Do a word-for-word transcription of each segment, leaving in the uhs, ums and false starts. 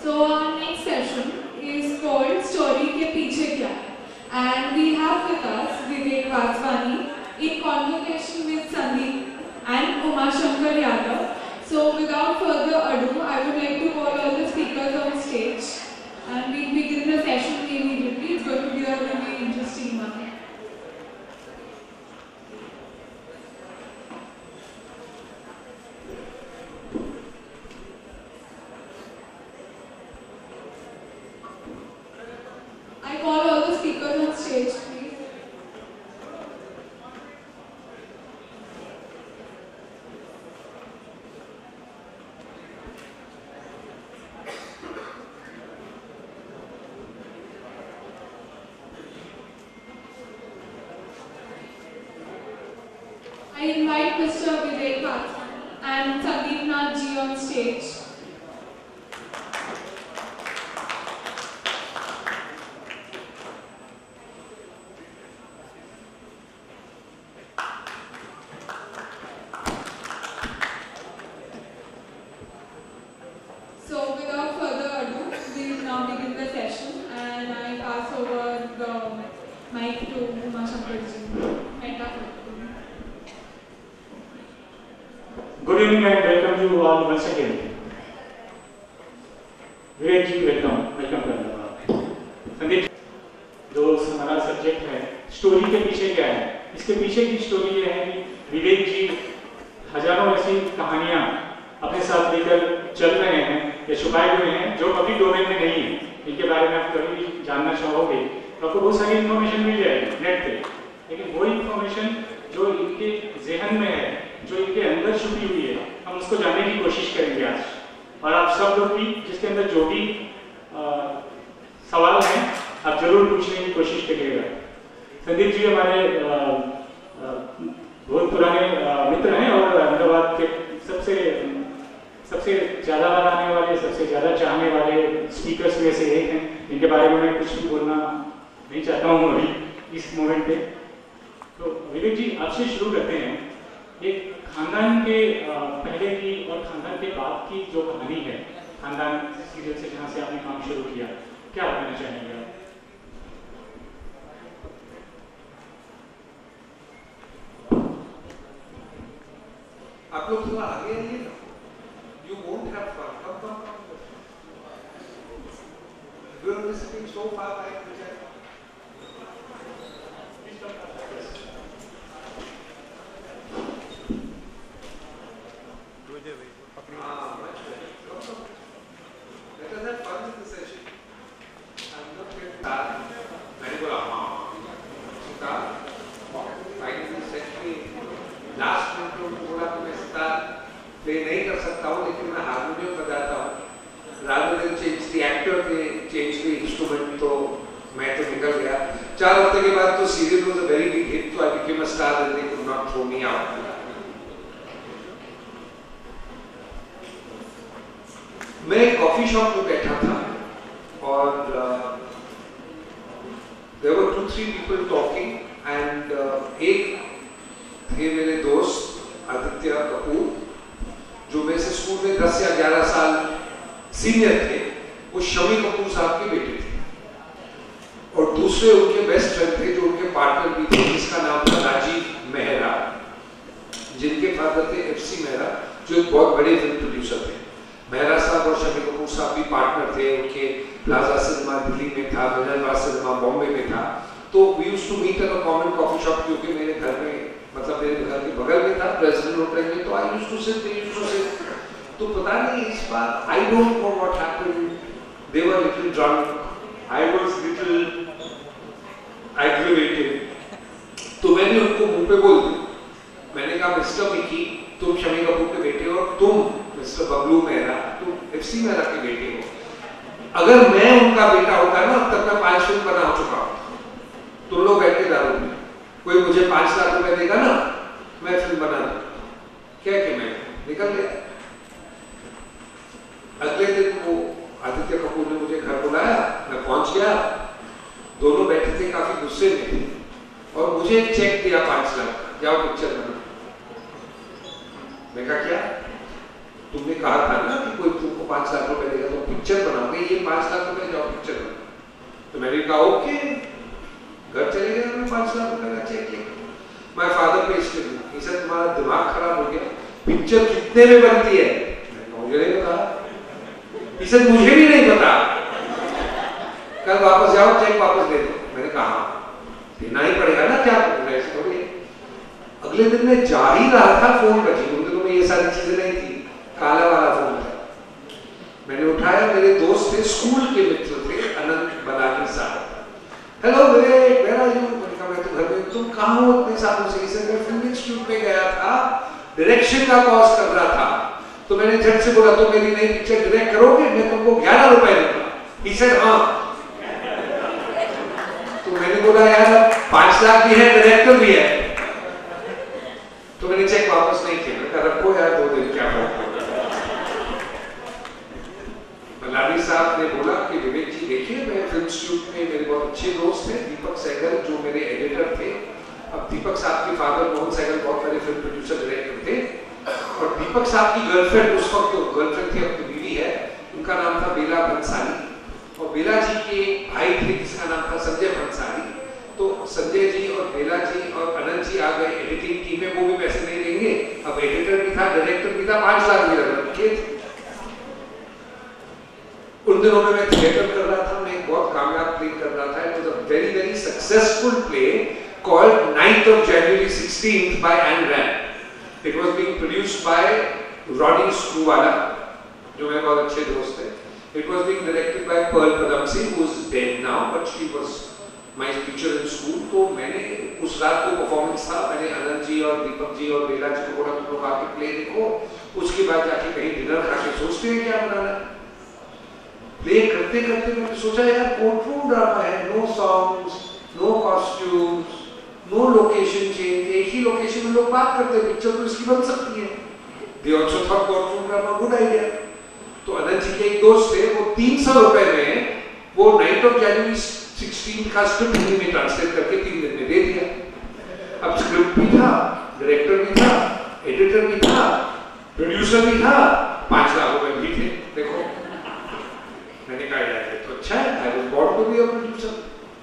So our next session is called Story Ke Peechhe Kya Hai, and we have with us Viveck Vaswani in conversation with Sandeep and Umashanker Yadav. So without further ado, I would like to call all the speakers on stage and we'll begin the session immediately. It's going to be a really interesting one. I call all the speakers on stage, please. I invite Mister Viveck Vaswani and Sandeep Nath ji on stage. So without further ado, we will now begin the session and I pass over the mic to Umashanker ji. Good evening and welcome you all once again. Viveck ji, welcome, welcome करना। संदीप, जो हमारा subject है, story के पीछे क्या है? इसके पीछे की स्टोरी ये है कि विवेक जी हजारों ऐसी कहानियाँ अपने साथ लेकर चल रहे हैं या छुपाए हुए हैं जो कभी डोमेन में नहीं है। इनके बारे में आप कभी भी जानना चाहोगे तो आपको बहुत सारी इन्फॉर्मेशन मिल जाएगी नेट पे, लेकिन वो इन्फॉर्मेशन जो इनके जहन में है, जो इनके अंदर छुपी हुई है, हम उसको जानने की कोशिश करेंगे आज। और आप सब लोग भी जिसके अंदर जो भी आ, सवाल हैं आप जरूर पूछने की कोशिश करिएगा। संदीप जी हमारे आ, आ, बहुत पुराने आ, मित्र हैं और अहमदाबाद के सबसे सबसे ज़्यादा बार आने वाले, सबसे ज़्यादा चाहने वाले स्पीकर्स में से एक हैं। इनके बारे में मैं कुछ भी बोलना नहीं चाहता हूँ अभी इस मोमेंट पे। तो विवेक जी आपसे शुरू करते हैं। एक खानदान के पहले की और खानदान के बाद की जो कहानी है, खानदान सीरियल से जहाँ से आपने काम शुरू किया, क्या बताना चाहेंगे आप? आप लोग थोड़ा आगे आइए ना। You won't have fun. Come, come, come. You are sitting so far back. Let us have fun with the session. I'm not going to start. मैंने बोला हाँ, start. Finally said me last month तो बोला कि मैं start play नहीं कर सकता हूँ, लेकिन मैं हारमोनियम बजाता हूँ। Rather than change the actor, they change the instrument, तो मैं तो निकल गया। चार हफ्ते के बाद तो serial was a very big hit, so I became a star and they could not throw me out. मैं एक कॉफी शॉप में बैठा था और there were two three people talking and एक थे मेरे दोस्त आदित्य कपूर जो मेरे से स्कूल में दस या ग्यारह साल सीनियर थे। वो शमी कपूर साहब के बेटे थे और दूसरे उनके बेस्ट फ्रेंड थे जो उनके पार्टनर भी थे, जिसका नाम था राजीव मेहरा, जिनके फादर थे एफ सी मेहरा जो एक बहुत बड़े फिल्म प्रोड्यूसर थे। मेहरा साहब और शमी कपूर साहब भी पार्टनर थे। उनके प्लाजा सिनेमा दिल्ली में था, मिनरवा सिनेमा बॉम्बे में था। तो we used to meet at a common coffee shop, क्योंकि मेरे घर में मतलब मेरे घर के बगल में था प्रेसिडेंट होटल में, तो I used to sit they used to sit. तो पता नहीं इस बार I don't know what happened, they were little drunk, I was little aggravated. तो मैंने उनको मुंह पे बोल दिया, मैंने कहा मिस्टर मिकी तुम शमी कपूर के बेटे हो और तुम मिस्टर बबलू मेहरा तुम एफ सी मेहरा के बेटे हो। अगर मैं उनका बेटा होता ना तब मैं पांच फिल्म बना चुका हूं। तुम लोग बैठ के दारू में, कोई मुझे पांच लाख रुपए देगा ना मैं फिल्म बना दूंगा। क्या कि मैं निकल गया। अगले दिन वो आदित्य कपूर ने मुझे घर बुलाया, मैं पहुंच गया। दोनों बैठे थे, काफी गुस्से में थे और मुझे एक चेक दिया पांच लाख, जाओ पिक्चर बना। मैं कहा क्या? तुमने कहा था ना कि कोई तुमको पाँच लाख रुपए देगा, तो पिक्चर बनाओगे, ये पाँच लाख रुपए जाओ पिक्चर बनाओ। तो मैंने कहा ओके, घर चले गए, मैं पाँच लाख रुपए का चेक किया। माय फादर पे स्टिल इसे तुम्हारा दिमाग खराब हो गया, पिक्चर कितने में बनती है? मुझे नहीं पता, इसे मुझे भी नहीं पता, कल वापस जाओ चेक वापस दे दो। मैंने कहा देना ही पड़ेगा ना, क्या ऐसे थोड़ी है। अगले दिन मैं जा ही रहा था, फोन बजी, उन दिनों में ये सारी चीजें नहीं थी, काला वाला फोन था। मैंने उठाया, मेरे दोस्त थे, स्कूल के मित्र थे, अनंत बलानी साहब। Hello Vivek, where are you? मैंने कहा मैं तो घर में। तुम कहाँ हो इतने सालों से? इसे मैं फिल्म इंस्टीट्यूट में गया था, डायरेक्शन का कोर्स कर रहा था। तो मैंने झट से बोला तो मेरी नई पिक्चर डायरेक्ट करोगे, मैं तुमको ग्यारह रुपए दूंगा। ही सेड हाँ। तो मैंने बोला यार पांच लाख भी है, डायरेक्टर भी है। तो मैंने चेक वापस नहीं किया, मैंने कहा रखो यार, दो दिन क्या फर्क पड़ता है। बलानी साहब ने बोला कि विवेक जी देखिए, मैं फिल्म इंस्टीट्यूट में मेरे बहुत अच्छे दोस्त हैं, दीपक सहगल जो मेरे एडिटर थे। अब दीपक साहब के फादर मोहन सहगल बहुत बड़े फिल्म प्रोड्यूसर डायरेक्टर थे, और दीपक साहब की गर्लफ्रेंड उस वक्त तो गर्लफ्रेंड थी, अब तो बीवी है, उनका नाम था बेला भंसाली। और बेला जी के भाई थे जिसका नाम था संजय भंसाली। तो संजय जी और बेला जी और अनंत जी आ गए एडिटिंग टीम में, वो भी पैसे नहीं देंगे। अब एडिटर भी था, डायरेक्टर भी था, पांच लाख भी रखे थे। उन दिनों में मैं थिएटर कर रहा था, मैं एक बहुत कामयाब प्ले कर रहा था। It was a very very successful play called ninth of January sixteenth by Ayn Rand. It was being produced by Ronnie Screwvala, जो मेरे बहुत अच्छे दोस्त थे। It was being directed by Pearl Padamsi, who is dead now, but she was my teacher in school. तो मैंने उस रात को परफॉर्मेंस था, मैंने अनंत जी और दीपक जी और बेला जी को बोला तुम लोग आके प्ले देखो, उसके बाद जाके कहीं डिनर खा के सोचते हैं क्या बनाना। प्ले करते करते मैंने सोचा यार कोर्टरूम ड्रामा है, no songs, no costumes, no location change, एक ही लोकेशन में लोग बात करते हैं, पिक्चर तो इसकी बन सकती है। They also thought courtroom drama good idea. तो अनंत जी के एक दोस्त थे, वो तीन सौ रुपए में वो नाइट ऑफ जनवरी सिक्सटीन का स्क्रिप्ट हिंदी में ट्रांसलेट करके तीन दिन में दे दिया। अब स्क्रिप्ट भी था, डायरेक्टर भी था, एडिटर भी था, प्रोड्यूसर भी था, पांच लाख रुपए भी थे। देखो मैंने कहा यार तो अच्छा है, I was born to be a producer.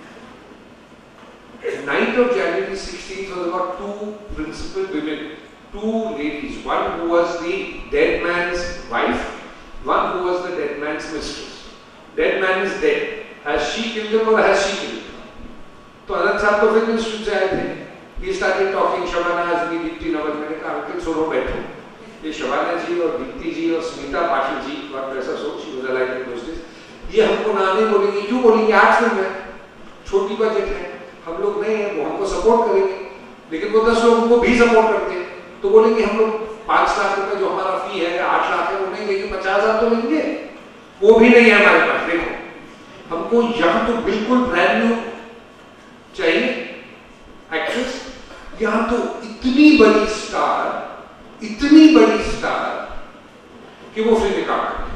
Night of January sixteen was about two principal women, two ladies, one who was the dead man's wife, one who was the dead man's mistress. Dead man is dead. Has she killed him or has she killed him? तो अनंत साहब तो film institute से आए थे। He started talking Shabana Azmi, Deepti Naval. मैंने कहा uncle सुनो बैठो, ये शबाना जी और दीप्ति जी और स्मिता पाटिल जी, बात वैसा सोच, she was alive in those days, ये हमको ना नहीं बोलेंगे। क्यों बोलेंगे? आठ फिल्म है, छोटी बजट है, हम लोग नहीं है, वो हमको सपोर्ट करेंगे। लेकिन वो दस लोग वो भी सपोर्ट करते हैं, तो बोलेंगे हम लोग पांच लाख रुपए जो हमारा फी है, आठ लाख है, वो नहीं देंगे, पचास हजार तो लेंगे, वो भी नहीं है हमारे पास। देखो हमको यहाँ तो बिल्कुल ब्रांड न्यू चाहिए एक्ट्रेस, यहाँ तो इतनी बड़ी स्टार, इतनी बड़ी स्टार कि वो फिल्म काम करे।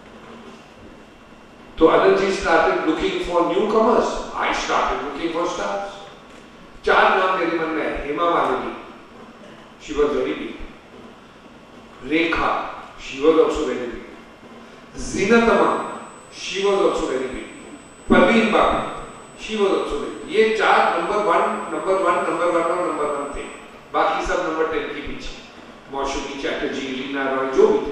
तो Anant ji started looking for newcomers, I started looking for stars. चार नाम मेरे मन में है। Hema Malini, she was very big. Rekha, she was also very big. Zinat Aman, she was also very big. Parveen Babu, she was also very big. ये चार number one, number one, number one और number one थे। बाकी सब number ten के पीछे, मौसमी चैटर्जी, रीना रॉय, जो भी थे।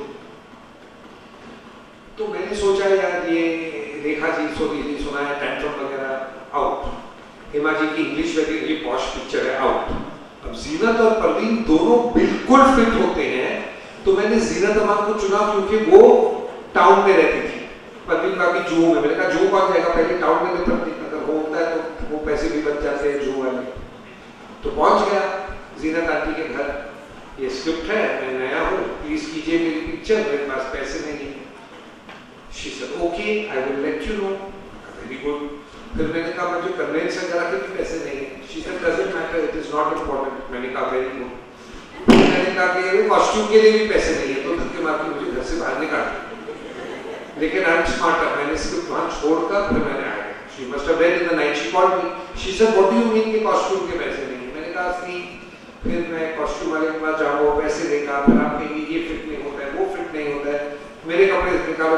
तो मैंने सोचा यार ये रेखा जी सोनी जी सुना है, टेंट्रम वगैरह आउट। हेमा जी की इंग्लिश वगैरह ये पॉश पिक्चर है आउट। अब जीनत और परवीन दोनों बिल्कुल फिट होते हैं, तो मैंने जीनत अमान को चुना क्योंकि वो टाउन में रहती थी, परवीन बाकी जूहू में। मैंने कहा जूहू कौन जाएगा, पहले टाउन में रहता थी, अगर वो होता है तो वो पैसे भी बच जाते हैं जूहू वाले। तो पहुंच गया जीनत आंटी के घर, ये स्क्रिप्ट है, मैं नया हूँ, प्लीज कीजिए मेरी पिक्चर, मेरे पास पैसे नहीं है। She said okay, I will let you know. Very good. फिर मैंने कहा मुझे कन्वेंशन करा के भी पैसे नहीं है। She said doesn't matter, it is not important. मैंने कहा वेरी गुड। मैंने कहा कि कॉस्ट्यूम के लिए भी पैसे नहीं है, तो धक्के मार के मुझे घर से बाहर निकाल दिया। लेकिन आई एम स्मार्टर, मैंने सिर्फ वहाँ छोड़कर फिर मैंने आया। She must have read in the night. She called me. She said what do you mean कि कॉस्ट्यूम के पैसे नहीं है? मैंने कहा सी, फिर मैं कॉस्ट्यूम वाले के पास जाऊँगा, पैसे देगा, फिर आप कहेंगे ये फिट नहीं होता है, वो फिट नहीं होता है, मेरे कपड़े निकालो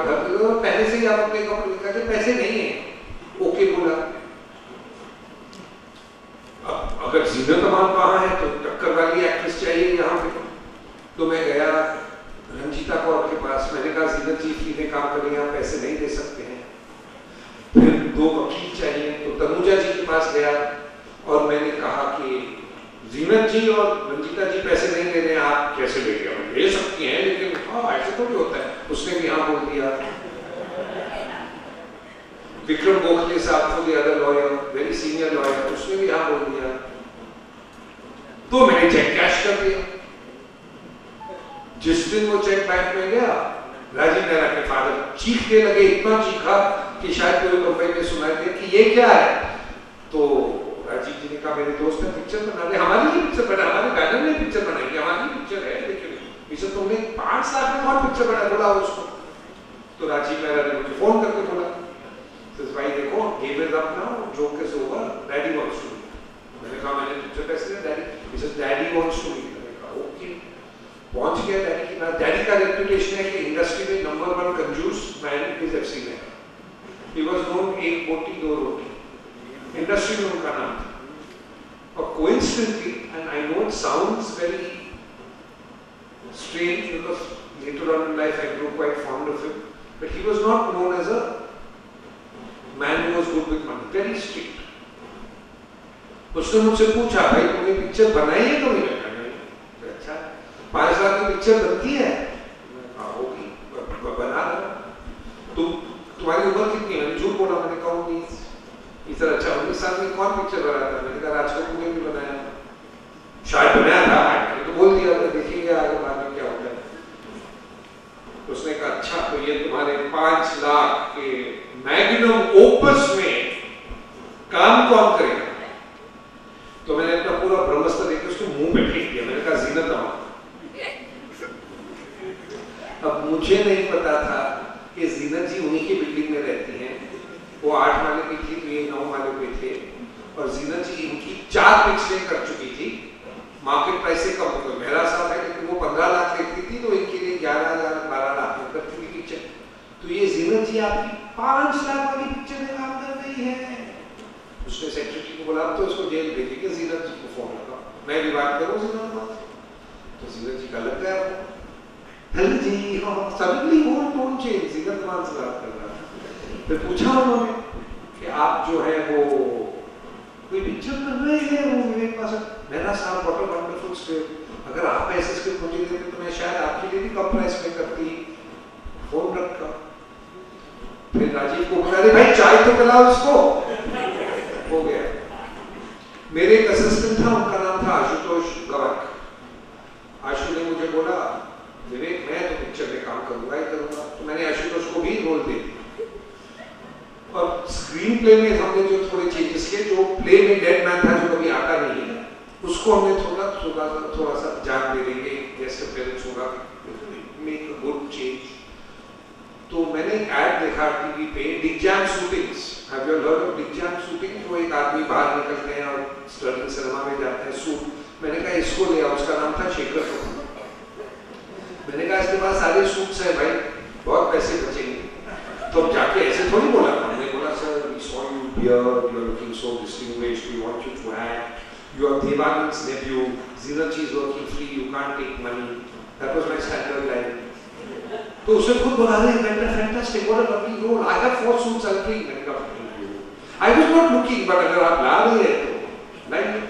जाइए यहाँ पे। तो मैं गया रंजीता कौर के पास, मैंने कहा जीनत जी फ्री में काम करेंगे, आप पैसे नहीं दे सकते हैं। फिर दो वकील चाहिए, तो तनुजा जी के पास गया और मैंने कहा कि जीनत जी और रंजीता जी पैसे नहीं दे रहे हैं, आप कैसे लेंगे? हम दे सकती हैं लेकिन हाँ ऐसे थोड़ी होता है। उसने भी हाँ बोल दिया। विक्रम गोखले साहब थे the other lawyer, very senior lawyer, उसने भी हाँ बोल दिया। तो मैंने चेक कैश कर दिया। जिस दिन वो चेक बैंक में गया, राजीव मेहरा के फादर चीखने लगे, इतना चीखा कि शायद पूरे मुंबई में सुनाई दे कि ये क्या है। तो राजीव जी ने कहा मेरे दोस्त ने पिक्चर बना ली, हमारी ही पिक्चर बना, हमारे बैनर में पिक्चर बनाई, हमारी पिक्चर है, लेकिन इसे तुमने पांच लाख में कौन पिक्चर बना, बोला उसको। तो राजीव मेहरा ने मुझे फोन करके बोला, भाई देखो game is up now, joke is over, daddy wants to meet. मैंने कहा मैंने पिक्चर कैसे लिया? Daddy he says daddy wants to meet. मैंने कहा ओके। पहुंच गया डैडी के पास। डैडी का रेपुटेशन है कि इंडस्ट्री में नंबर वन कंजूस मैन इज एफसी में। ही वाज नोन एक बोटी दो रोटी, इंडस्ट्री में उनका नाम था। और coincidentally, and I know it sounds very strange because later on in life I grew quite fond of him, but he was not known as a man who was good with money, very strict. उसने मुझसे पूछा भाई तुमने picture बनाई है? तो मैंने कहा नहीं। अच्छा पांच लाख की पिक्चर बनती है? हाँ होगी, बना रहा। तुम तुम्हारी उम्र कितनी है? मैंने झूठ बोला, मैंने कहा उन्नीस। इस तरह अच्छा उन्नीस साल में कौन पिक्चर बनाया था? मैंने कहा राज कपूर ने भी बनाया, शायद बनाया था, मैंने तो बोल दिया, देखिए आगे बाद में क्या होता है। उसने कहा अच्छा तो ये तुम्हारे पांच लाख के मैग्नम ओपस में काम कौन करेगा? तो मैंने अपना पूरा ब्रह्मास्त्र देकर उसके मुंह पे फेंक दिया। मैंने कहा जीनत अमान। अब मुझे नहीं पता था कि जीनत जी उन्हीं की बिल्डिंग में रहती हैं। वो आठ माले पे थी तो ये नौ माले पे थे, और जीनत जी इनकी चार पिक्चरें कर चुकी थी। मार्केट प्राइस से कम हो, मेरा साहब है लेकिन वो पंद्रह लाख लेती थी तो इनके लिए ग्यारह हजार बारह लाख में करती थी पिक्चर। तो ये जीनत जी आपकी पांच लाख वाली पिक्चर में काम कर रही है। उसने सेक्रेटरी को बोला तो इसको जेल भेजी कि जीनत जी को फोन लगा, मैं भी बात करूं जीनत बात। तो जीनत जी का लग गया वो, हेलो जी हाँ सडनली वो टोन चेंज, जीनत मान से बात कर रहा था। फिर पूछा उन्होंने कि आप जो है वो कोई पिक्चर कर रहे हैं? वो विवेक वासवानी, मेरा साहब व्हाट अ वंडरफुल स्क्रिप्ट, अगर आप ऐसे स्क्रिप्ट मुझे देते तो मैं शायद आपके लिए भी कम प्राइस में करती। फोन रखा। फिर राजीव को बोला अरे भाई चाय तो पिलाओ इसको। हो गया। मेरे एक असिस्टेंट था, उनका नाम था आशुतोष गवक। आशु ने मुझे बोला विवेक मैं तो पिक्चर में काम करूंगा ही करूंगा। तो मैंने आशुतोष को भी रोल दे दिया। और स्क्रीन प्ले में हमने जो थोड़े चेंजेस किए, जो प्ले में डेड मैन था जो कभी आता नहीं है, उसको हमने थोड़ा थोड़ा सा थोड़ा सा जान दे देंगे, गेस्ट अपीयरेंस होगा, मेक अ गुड चेंज। तो मैंने एक ऐड देखा टीवी पे, Digjam shootings, have you heard of Digjam shooting? जो एक आदमी बाहर निकलते हैं और स्टर्लिंग सिनेमा में जाते हैं सूट। मैंने कहा इसको ले आओ, उसका नाम था शेखर कपूर। मैंने कहा इसके पास सारे सूट्स हैं भाई, बहुत पैसे बचेंगे। तो अब जाके ऐसे थोड़ी बोला, हमने बोला sir we saw you here, you are looking so distinguished, we want you to act, you are Devanand's nephew, Zeenat ji is working free, you can't take money. That was my standard line. तो उसे खुद बोला रहे fantastic, what a lovely role, I have four suits I dream. मैंने कहा I was not looking, but अगर आप ला रहे हैं तो लाइक।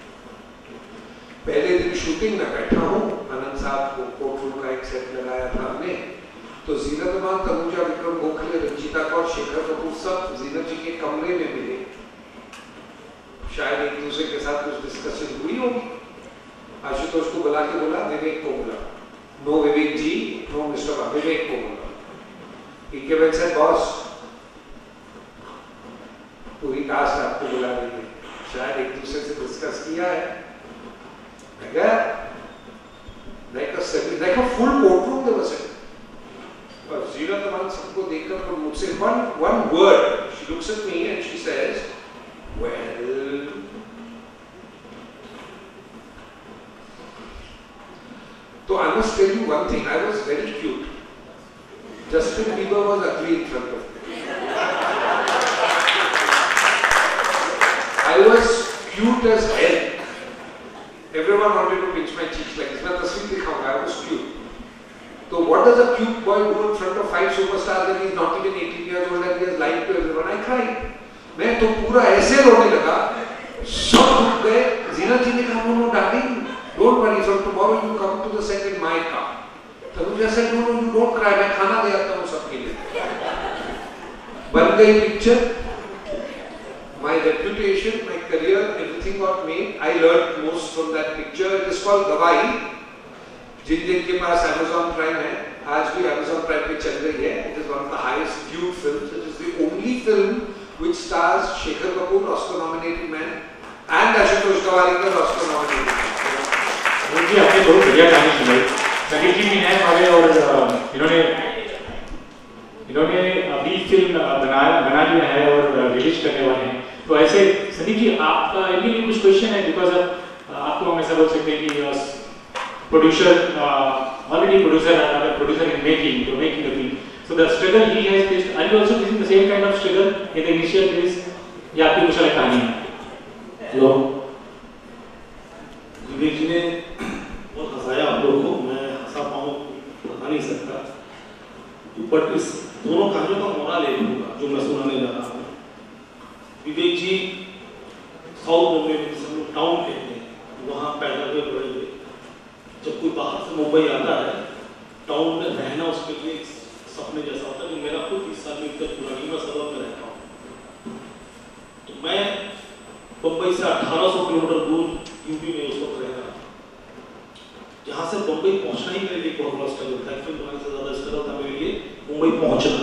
पहले दिन शूटिंग में बैठा हूँ, आनंद साहब को कोर्ट रूम का एक सेट लगाया था हमने। तो जीनत अमान, तनुजा, विक्रम गोखले, रंजीता कौर, शेखर कपूर सब जीनत जी के कमरे में मिले। शायद एक दूसरे के साथ कुछ डिस्कशन हुई होगी। आशुतोष को बुला के बोला, विवेक को बोला, no Vivek ji, no mister Vivek को बोला। He came and said boss पूरी कास्ट आपको बुला रही है, शायद एक दूसरे से डिस्कस किया है। मैं गया, like a setting, like a full courtroom there was it. और जीनत अमान सबको देखकर मुझसे one one word, she looks at me and she says well. So I must tell you one thing, I was very cute. Justin Bieber was ugly in front of me. I was cute as hell. Everyone wanted to pinch my cheeks like does a cute boy do in front of five superstars when he's not even eighteen years old and he has lied to everyone? I cried. मैं तो पूरा ऐसे रोने लगा, सब रुक गए. जीना जी ने कहा, no, no, darling, don't worry, from tomorrow you come to the set in my car. Tanuja said, no, no, you don't cry, मैं खाना दे आता हूँ सबके लिए. बन गई picture. My reputation, my career, everything got made. I learned most from that picture. It is called Gawai. जिन जिन के पास Amazon Prime है, आज भी Amazon Prime पे चल रही है. It is one of the highest viewed films. It is the only film which stars Shekhar Kapoor, Oscar-nominated man, and Ashutosh Gawariकर, Oscar-nominated man. जी आपने बहुत बढ़िया कहानी सुनाई. संदीप जी भी हैं हमारे और इन्होंने इन्होंने अभी फिल्म बना बना लिया है और रिलीज करने वाले हैं. तो ऐसे संदीप जी आपका इनके लिए कुछ क्वेश्चन है, बिकॉज आपको हम ऐसा बोल सकते हैं कि प्रोड्यूसर ऑलरेडी प्रोड्यूसर अगर प्रोड्यूसर इन मेकिंग तो making the film, so the struggle he has faced, are you also facing the same kind of struggle in the initial phase, या आपकी कुछ अलग कहानी है? हेलो, विवेक जी ने बहुत हंसाया आप लोगों को, मैं हंसा पाऊँ बता नहीं सकता, बट इस दोनों कहानियों का मोरल ले लूँगा जो मैं सुनाने जा रहा हूँ. विवेक जी साउथ मुंबई में जिसे लोग टाउन कहते हैं, वहाँ पैदा हुए बड़े हुए. जब कोई बाहर से मुंबई आता है, टाउन में रहना उसके लिए एक सपने जैसा होता है. जो मेरा खुद तीस साल में इतना पुरानी मैं सदर में रहता हूँ. तो मैं मुंबई से अठारह सौ किलोमीटर दूर यूपी में उस वक्त रह रहा था. जहाँ से मुंबई पहुँचना ही मेरे लिए बहुत बड़ा स्ट्रगल था. फिल्म बनाने से ज़्यादा स्ट्रगल था मेरे लिए मुंबई पहुँचना.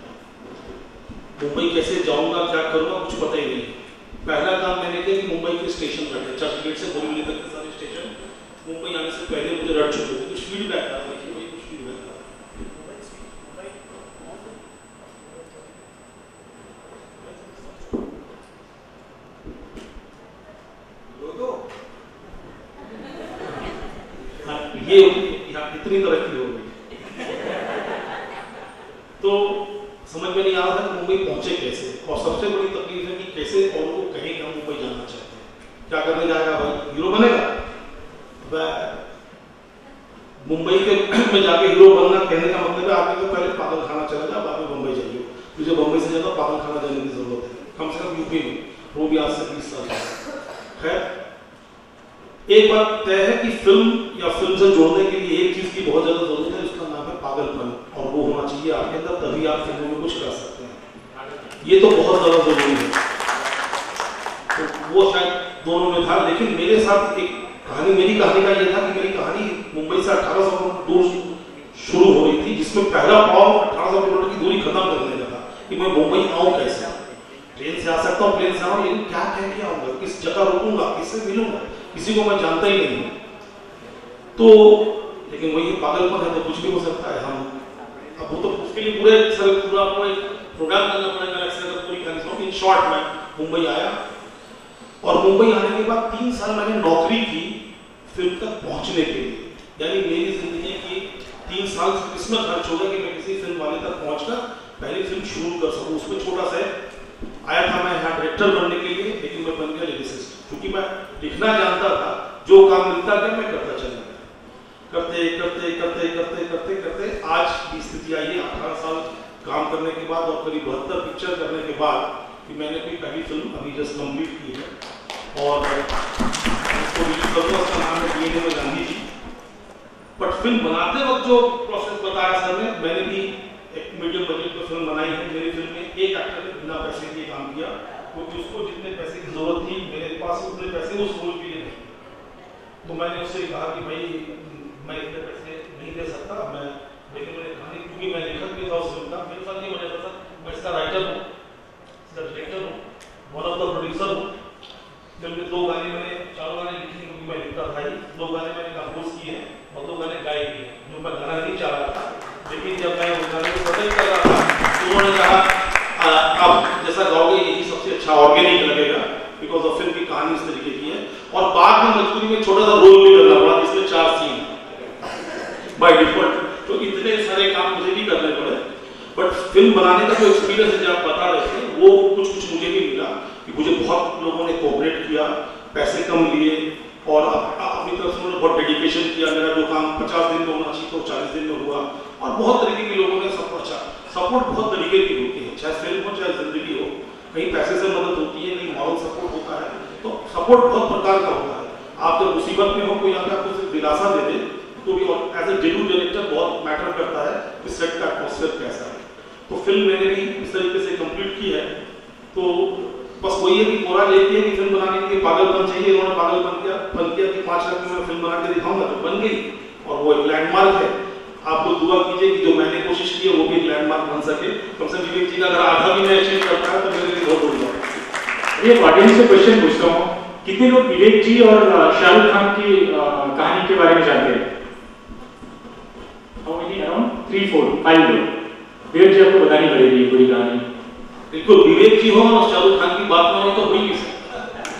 मुंबई कैसे जाऊंगा, क्या करूंगा, कुछ पता ही नहीं. पहला काम मैंने किया कि मुंबई के स्टेशन रखे, चर्च गेट से बोरीवली तक के सारे स्टेशन मुंबई आने से पहले मुझे रट चुके थे. कुछ फीडबैक था, देखिए कुछ फीडबैक था. हाँ, ये यहाँ इतनी तरक्की हो गई तो समझ में नहीं आ रहा था कि मुंबई पहुंचे कैसे. और सबसे बड़ी तकलीफ है कि कैसे और वो कहें कि हम मुंबई जाना चाहते हैं. क्या करने जाएगा भाई, हीरो बनेगा? मुंबई के में जाके हीरो बनना कहने का मतलब है आपके तो पहले पागल खाना चला जा, बाद में मुंबई जाइए. मुझे मुंबई से ज्यादा पागल खाना जाने की जरूरत है, कम से कम यूपी में, वो भी आज से बीस साल पहले. खैर, एक बात तय है कि फिल्म या फिल्म से जोड़ने के लिए एक चीज की बहुत ज्यादा जरूरत है, उसका नाम है पागलपन. और वो होना चाहिए आपके अंदर, तभी आप फिल्मों में कुछ कर सकते हैं. ये तो बहुत ज्यादा जरूरी है. तो वो शायद दोनों में था. लेकिन मेरे साथ एक कहानी, मेरी कहानी का ये था कि मेरी कहानी मुंबई से अठारह सौ किलोमीटर दूर शुरू हो रही थी, जिसमें पहला पाव अठारह सौ किलोमीटर की दूरी खत्म करने का था कि मैं मुंबई आऊँ कैसे. ट्रेन से आ सकता हूँ, प्लेन से आऊँ, लेकिन क्या कह के आऊँगा, किस जगह रुकूंगा, किससे मिलूंगा, किसी को मैं जानता ही नहीं. तो लेकिन वही पागलपन है, तो कुछ भी हो सकता है. हम अब वो तो उसके लिए पूरे सर पूरा आपको एक प्रोग्राम करना पड़ेगा. अगर पूरी कहानी इन शॉर्ट में मुंबई आया, और मुंबई आने के बाद तीन साल मैंने नौकरी की फिल्म तक पहुंचने के लिए. यानी मेरी जिंदगी की तीन साल इसमें खर्च हो गया कि मैं किसी फिल्म वाले तक पहुंचकर पहली फिल्म शुरू कर सकूं. उसमें छोटा सा आया था मैं यहाँ डायरेक्टर बनने के लिए, लेकिन मैं बन गया लिरिसिस्ट. क्योंकि मैं लिखना जानता था, जो काम मिलता गया मैं करता चला गया. करते करते करते करते करते करते आज की स्थिति आई है अठारह साल काम करने के बाद और करीब बहत्तर पिक्चर करने के बाद कि मैंने अपनी पहली फिल्म अभी जस्ट कंप्लीट की है. और उसको रिलीज करूँगा, उसका नाम है डीएनए में गांधी जी. बट फिल्म बनाते वक्त जो प्रोसेस बताया सर ने, मैंने भी एक मीडियम बजट में फिल्म बनाई है. मेरी फिल्म में एक एक्टर ने बिना पैसे के काम किया, क्योंकि उसको जितने पैसे की जरूरत थी मेरे पास उतने पैसे उस रोल के लिए नहीं. तो मैंने उससे कहा कि भाई मैं इतने पैसे नहीं दे सकता. मैं लेकिन मैंने कहानी, क्योंकि मैं लेखक भी था उस फिल्म का, मेरे साथ ये वजह था सर, मैं इसका राइटर हूँ, इसका डायरेक्टर हूँ, वन ऑफ द प्रोड्यूसर हूँ. फिल्म में दो गाने मैंने, चारों गाने लिखे क्योंकि मैं लिखता था ही. दो गाने मैंने कंपोज किए हैं और दो गाने गाए भी हैं, जो मैं गाना नहीं चाह रहा था. लेकिन जब मैं उस गाने को प्रोटेक्ट कर रहा था तो उन्होंने कहा आप जैसा गाओगे यही सबसे अच्छा ऑर्गेनिक लगेगा, बिकॉज ऑफ फिल्म की कहानी इस तरीके की है. और बाद में मजबूरी में छोटा सा रोल भी करना पड़ा, जिसमें चार सीन बाय डिफॉल्ट. तो इतने सारे काम मुझे भी करने पड़े. बट फिल्म बनाने का जो एक्सपीरियंस है, जब आप बता रहे थे, वो कुछ कुछ मुझे भी मिला कि मुझे बहुत लोगों ने कोऑपरेट किया, पैसे कम लिए और अपनी तरफ से उन्होंने बहुत डेडिकेशन किया, मेरा जो काम पचास दिन में होना चाहिए तो चालीस दिन में हुआ, और बहुत तरीके के लोगों ने सपोर्ट, अच्छा सपोर्ट बहुत तरीके की होती है, चाहे फिल्म हो चाहे जिंदगी हो, कहीं पैसे से मदद होती है, कहीं मॉरल सपोर्ट होता है, तो सपोर्ट बहुत प्रकार का होता है। आप जब मुसीबत में हो कोई आके आपको सिर्फ दिलासा दे दे तो भी, और एज ए डेब्यू डायरेक्टर बहुत मैटर करता है कि सेट का एटमॉस्फेयर कैसा है। तो फिल्म मैंने भी इस तरीके से कंप्लीट की है। तो बस वही है कि कोरा लेती है कि फिल्म बनाने के लिए पागलपन चाहिए, उन्होंने पागलपन किया बन किया कि पाँच लाख में मैं फिल्म बना के दिखाऊंगा, तो बन गई, और वो एक लैंडमार्क है। आप लोग दुआ कीजिए कि जो मैंने कोशिश की है वो भी एक लैंडमार्क बन सके। कम से कम विवेक जी का अगर आधा भी मैं अचीव कर पाया तो मेरे लिए बहुत बड़ी बात है। ये ऑडियंस से क्वेश्चन पूछता हूँ, कितने लोग विवेक जी और शाहरुख खान की कहानी के बारे में जानते हैं? How many? Around three, four, five लोग। विवेक जी आपको बतानी पड़ेगी ये पूरी कहानी। बिल्कुल, विवेक जी हो और शाहरुख खान की बात करो तो हो ही नहीं सकता।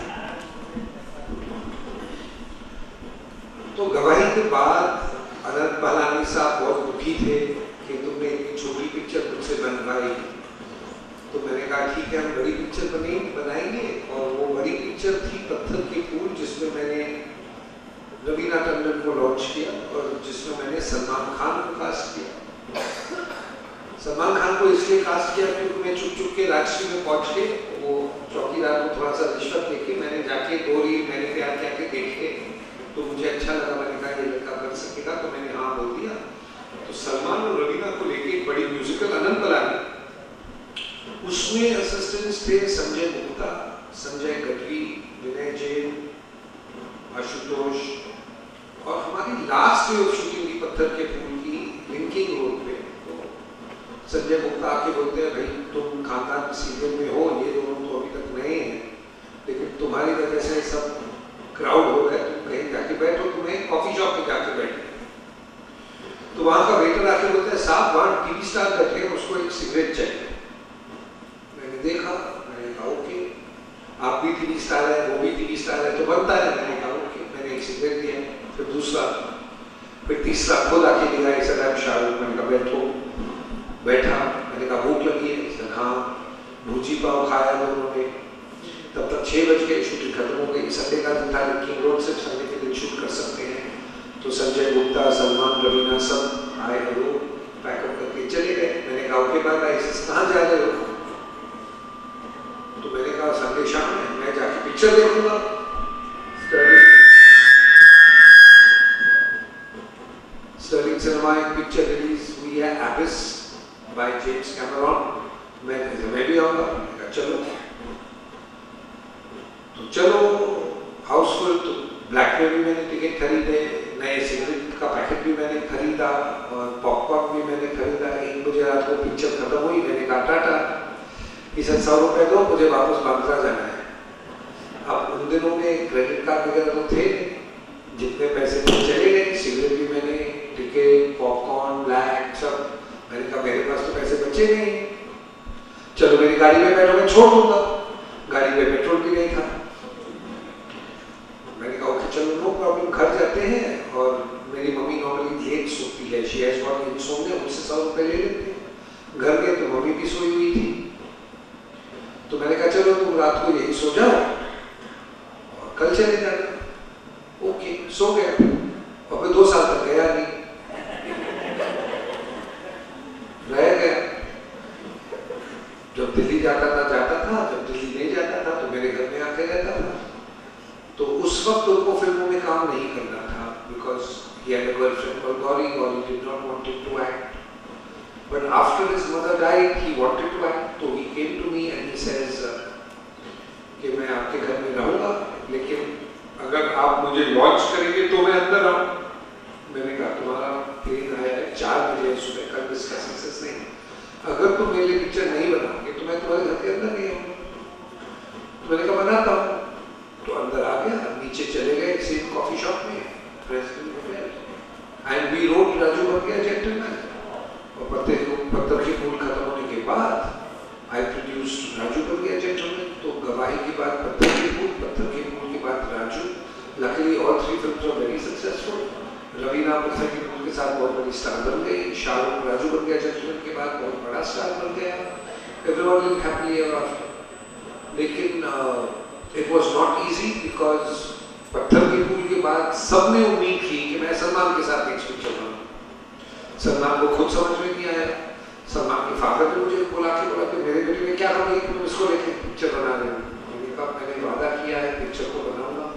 तो गवाही के बाद अनंत पलानी साहब बहुत दुखी थे कि तुमने इतनी छोटी पिक्चर मुझसे बनवाई। तो मैंने कहा ठीक है, हम बड़ी पिक्चर बने बनाएंगे, और वो बड़ी पिक्चर थी पत्थर के फूल, जिसमें मैंने रवीना टंडन को लॉन्च किया और जिसमें मैंने सलमान खान को कास्ट किया। सलमान खान को इसलिए कास्ट किया क्योंकि मैं चुप चुप के राजश्री में पहुंच के वो चौकीदार को थोड़ा सा रिश्वत देके मैंने जाके दो रील मैंने प्यार किया के देखे, तो मुझे अच्छा लगा, मैंने कहा ये लड़का कर सकेगा, तो मैंने हाँ बोल दिया। तो सलमान और रवीना को लेके एक बड़ी म्यूजिकल अनंत पलानी, उसमें असिस्टेंट्स थे संजय गुप्ता, संजय गढ़वी, विनय जैन, आशुतोष, और हमारी लास्ट डे ऑफ शूटिंग की पत्थर के फूल की लिंकिंग रोड पे तो संजय गुप्ता आके बोलते हैं भाई तुम खानदान सीरियल में हो, ये दोनों तो अभी तक नए हैं, लेकिन तुम्हारी वजह से सब क्राउड हो गया, तुम कहीं जाके बैठो, तुम्हें कॉफी शॉप में जाके बैठो। तो वहां का वेटर आके बोलते हैं साहब वहां टीवी स्टार बैठे हैं, उसको एक सिगरेट चाहिए। मैंने देखा, मैंने कहा ओके, आप भी टीवी स्टार है, वो भी टीवी स्टार है, तो बनता है। मैंने कहा ओके, मैंने एक सिगरेट दिया, फिर दूसरा, फिर तीसरा खुद आके दिया, इसे शाहरुख। मैंने कहा बैठो, बैठा, मैंने कहा भूख लगी है, सर हाँ, भूजी पाव खाया दोनों ने। तब तक छह बज के शूटिंग खत्म हो गई, संडे का दिन था, किंग रोड से संडे के दिन शूट कर सकते हैं। तो संजय गुप्ता, सलमान, रवीना सब आए, वो पैकअप करके चले गए। मैंने कहा ओके बाय बाय, कहाँ जा रहे हो? तो मैंने कहा संडे शाम है, मैं जाके पिक्चर देखूंगा। स्टर्लिंग सिनेमा एक पिक्चर रिलीज हुई है, एबिस बाय जेम्स कैमरॉन, मैं मैं भी आऊंगा। मैंने कहा चलो, तो चलो हाउसफुल। तो ब्लैक में भी मैंने टिकट खरीदे, नए सिगरेट का पैकेट भी मैंने खरीदा और पॉपकॉर्न भी मैंने खरीदा। एक बजे रात को पिक्चर खत्म हुई, मैंने कहा टाटा, इसे सौ रुपए दो, मुझे वापस बांद्रा जाना है। अब उन दिनों में क्रेडिट कार्ड वगैरह तो थे, जितने पैसे मुझे चले गए, सिगरेट भी मैंने, टिकट, पॉपकॉर्न, ब्लैक सब। मैंने कहा मेरे पास तो पैसे बचे नहीं, चलो मेरी गाड़ी में बैठो, मैं छोड़ दूंगा। गाड़ी में पेट्रोल भी नहीं था। मैंने कहा ओके चलो नो प्रॉब्लम, घर जाते हैं। और मेरी मम्मी नॉर्मली लेट सोती है, शी हैज गॉट इनसोम्निया, मुझसे सौ रुपए ले लेते हैं। घर गए तो मम्मी भी सोई हुई थी, तो मैंने कहा चलो तुम रात को यही सो जाओ और कल चले जाना। ओके, सो गया, और फिर दो साल तक गया नहीं, रह गया। जब दिल्ली जाता था जाता था, जब दिल्ली नहीं जाता था तो मेरे घर में आके रहता था। तो उस वक्त उनको फिल्मों में काम नहीं करना था, because he had a girlfriend called Gauri. Gauri did not want him to act. But after his mother died, he wanted to act. So he came to me and he says कि मैं आपके घर में रहूँगा, लेकिन अगर आप मुझे लॉन्च करेंगे तो मैं अंदर आऊँ। मैंने कहा तुम्हारा प्लेन आया है चार बजे सुबह, कल इसका सक्सेस नहीं, अगर तुम मेरे लिए पिक्चर नहीं बनाओगे तो मैं तुम्हारे घर के अंदर नहीं आऊँगा। तो मैंने कहा बनाता हूँ। तो अंदर आ गया, नीचे चले गए सेम कॉफी शॉप में, and we wrote Raju Ban Gaya gentleman. और पत्थर पत्थर के फूल खत्म होने के बाद आई प्रोड्यूस्ड राजू बन गया जेंटलमैन। तो गवाही के बाद पत्थर के फूल, पत्थर के फूल के बाद Raju. Luckily all three films are very successful. Raveena Patthar ke Phool के साथ बहुत बड़ी स्टार बन गई, शाहरुख राजू बन गया जेंटलमैन के बाद बहुत बड़ा स्टार बन गया। Everyone lived happily ever after. लेकिन uh, it was not easy because पत्थर के फूल के बाद सबने उम्मीद की कि मैं सलमान के साथ नेक्स्ट पिक्चर बनाऊं। सलमान को खुद समझ में नहीं आया। सलमान के फादर ने मुझे बोला कि बोला कि मेरे बेटे ने क्या कहा कि तुम इसको लेके पिक्चर बना रहे हो। मैंने कहा मैंने वादा किया है पिक्चर को बनाऊंगा।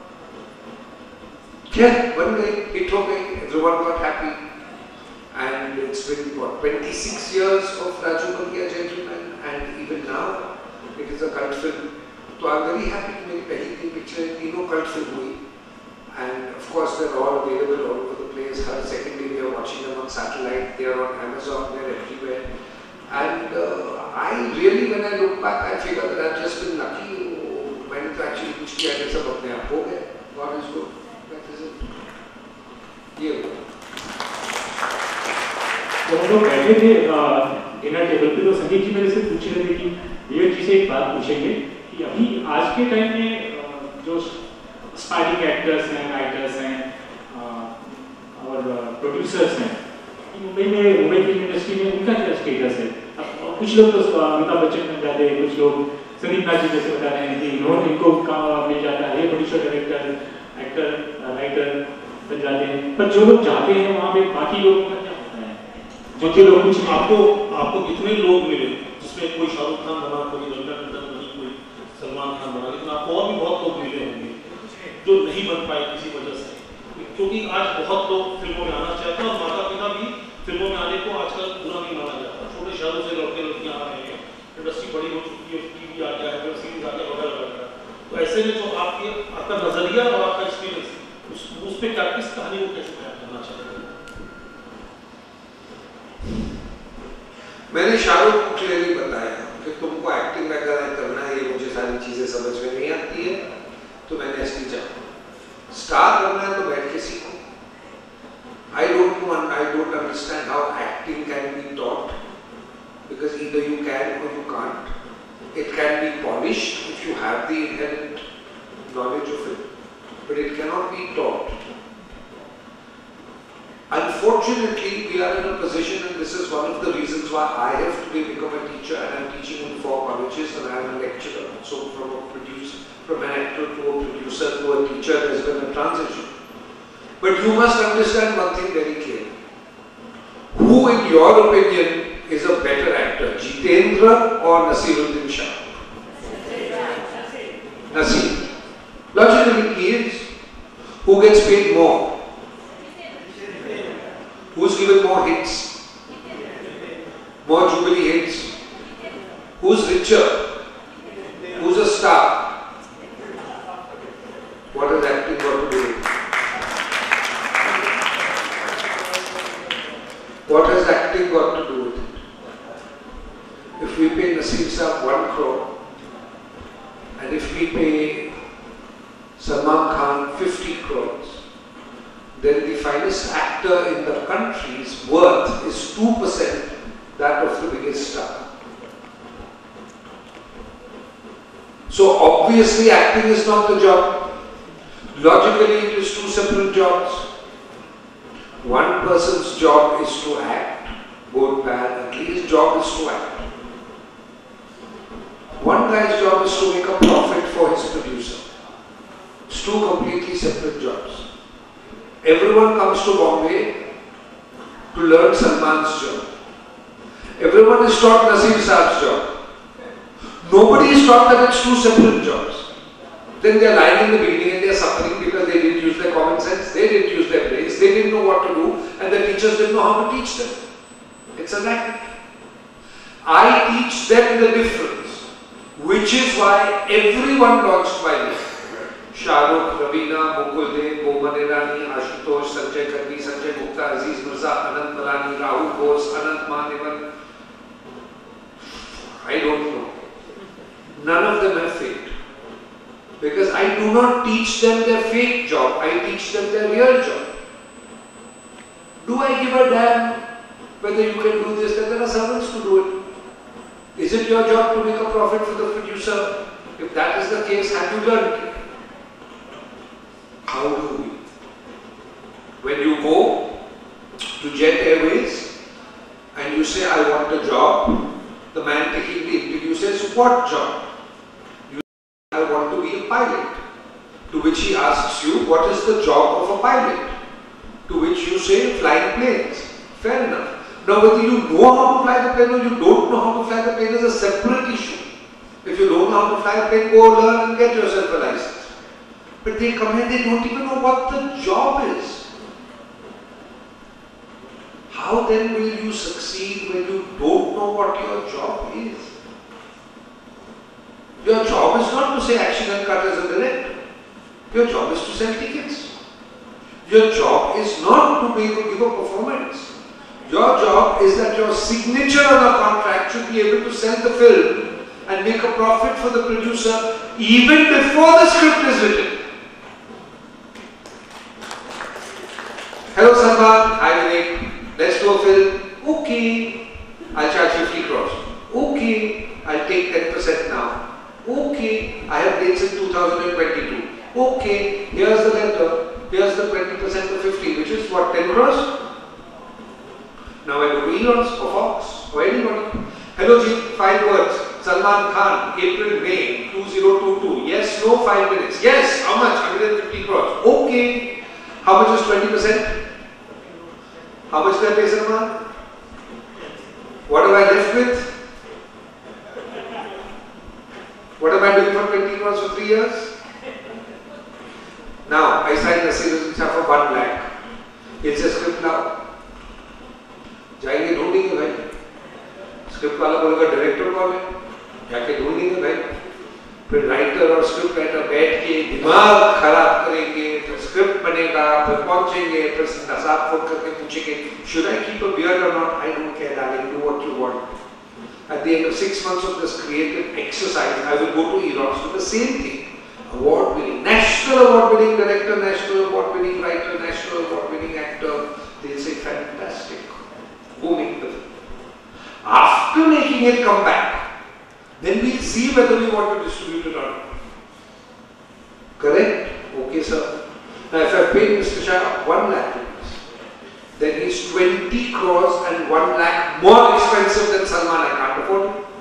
खैर बन गई, हिट हो गई, everyone got happy and it's been what twenty-six years of Raju Bन Gaya Gentleman and even now it is a cult film. So I'm very happy कि मेरी पहली तीन पिक्चर तीनों cult film हुई and of course they're all available all over the place. Her second day we are watching them on satellite. They are on Amazon. They're everywhere. And uh, I really when I look back I figure that I've just been lucky. मैंने तो actually कुछ किया नहीं, सब अपने आप हो गए. God is good. That is it. ये हुआ. तो हम लोग बैठे थे डिनर टेबल पे तो संदीप जी मेरे से पूछ रहे थे कि विवेक जी से एक बात पूछेंगे कि अभी आज के टाइम में जो एस्पायरिंग एक्टर्स हैं, राइटर्स हैं और प्रोड्यूसर्स हैं मुंबई में, मुंबई फिल्म इंडस्ट्री में उनका क्या स्टेटस है? अब कुछ लोग तो अमिताभ बच्चन बन जाते हैं, कुछ लोग संदीप नाथ जी जैसे बता रहे हैं कि इन्होंने इनको काम मिल जाता है, प्रोड्यूसर, डायरेक्टर, एक्टर, राइटर बन जाते हैं, पर जो लोग जाते हैं वहाँ पे बाकी लोगों का जो जो लोग कुछ आपको आपको कितने लोग मिले जिसमें कोई शाहरुख खान बना, कोई रणबीर कपूर बनी, कोई सलमान खान बना, लेकिन आपको और भी बहुत लोग मिले होंगे जो नहीं बन पाए किसी वजह से, क्योंकि आज बहुत लोग फिल्मों में आना चाहते हैं और माता पिता भी फिल्मों में आने को आजकल बुरा नहीं माना जाता। छोटे शहरों से लड़के लड़कियां आ रहे हैं, इंडस्ट्री बड़ी हो चुकी है, टीवी आ गया है, वेब सीरीज आ गया वगैरह वगैरह। तो ऐसे में जो आपके आपका नजरिया और आपका एक्सपीरियंस उस उस पर क्या, किस कहानी को कैसे बयान करना चाहते हैं? मैंने शाहरुख को क्लियरली बताया कि तुमको एक्टिंग वगैरह करना है, ये मुझे सारी चीजें समझ में नहीं आती है, तो मैंने ऐसे जाऊँ स्टार करना है तो बैठ के सीखो। I don't know and I don't understand how acting can be taught because either you can or you can't. It can be polished if you have the inherent knowledge of it, but it cannot be taught. Unfortunately, we are in a position, and this is one of the reasons why I have today become a teacher and I am teaching in four colleges and I am a lecturer. So from a producer, from an actor to a producer to a teacher, there has been a transition. But you must understand one thing very clearly. Who in your opinion is a better actor, Jitendra or Nasiruddin Shah? Nasir. Logically he is. Who gets paid more? Who's given more hits? More Jubilee hits? Who's richer? Who's a star? What has acting got to do with it? What has acting got to do with it? If we pay Naseem Saab one crore and if we pay Salman Khan fifty crores, then the finest actor in the country's worth is two percent that of the biggest star. So obviously acting is not the job. Logically it is two separate jobs. One person's job is to act, good, bad, ugly. His job is to act. One guy's job is to make a profit for his producer. It's two completely separate jobs. Everyone comes to Bombay to learn Salman's job. Everyone is taught Naseem Saab's job. Nobody is taught that it's two separate jobs. Then they are lying in the beginning and they are suffering because they didn't use their common sense, they didn't use their brains, they didn't know what to do, and the teachers didn't know how to teach them. It's a racket. I teach them the difference, which is why everyone launched my list. Shahrukh, Ravina, Mukul Dev, Boman Irani, Ashutosh, Sanjay Kharbi, Sanjay Gupta, Aziz Mirza, Anant Malani, Rahul Bose, Anant Manevan. I don't know. None of them have failed. Because I do not teach them their fake job, I teach them their real job. Do I give a damn whether you can do this? Then there are servants to do it. Is it your job to make a profit for the producer? If that is the case, have you learned it? How do we? When you go to Jet Airways and you say, I want a job, the man taking the interview says, what job? You say, I want to be a pilot. To which he asks what is the job of a pilot? To which you say, flying planes. Fair enough. Now whether you know how to fly the plane or you don't know how to fly the plane is a separate issue. If you don't know how to fly a plane, go learn and get yourself a license. But they come here, they don't even know what the job is. How then will you succeed when you don't know what your job is? Your job is not to say action and cut as a director. Your job is to sell tickets. Your job is not to be able to give a performance. Your job is that your signature on a contract should be able to sell the film and make a profit for the producer even before the script is written. Hello Salman, hi Viveck, let's do a film. Okay, I'll charge fifty crores. Okay, I'll take ten percent now. Okay, I have dates in two thousand twenty-two. Okay, here's the letter, here's the twenty percent of fifty, which is what, ten crores? Now I go to Eons or Fox or anybody. Hello Ji, five words. Salman Khan, April, May two thousand twenty-two. Yes, no, five minutes. Yes, how much? one hundred fifty crores. Okay. How much is twenty percent? How much did I pay Salman? What am I left with? What am I doing for twenty crores for three years? Now, I signed a series for one lakh. It's a script now. जाएंगे ढूंढेंगे भाई, script वाला बोलेगा director कौन है, जाके ढूंढेंगे भाई, फिर राइटर और स्क्रिप्ट राइटर बैठ के दिमाग खराब करेंगे, फिर स्क्रिप्ट बनेगा, फिर पहुंचेंगे, फिर नसाब फोन करके पूछेंगे, should I keep a beard or not? I don't care, darling, do what you want. At the end of six months of this creative exercise, I will go to Eros with the same thing. Award-winning, national award-winning director, national award-winning writer, national award-winning actor. They'll say, fantastic. Go make the film. After making it come back, then we'll see whether we want to distribute it or not. Correct? Okay, sir. Now, if I pay Mister Shah one lakh rupees, then he's twenty crores and one lakh more expensive than Salman. I can't afford it.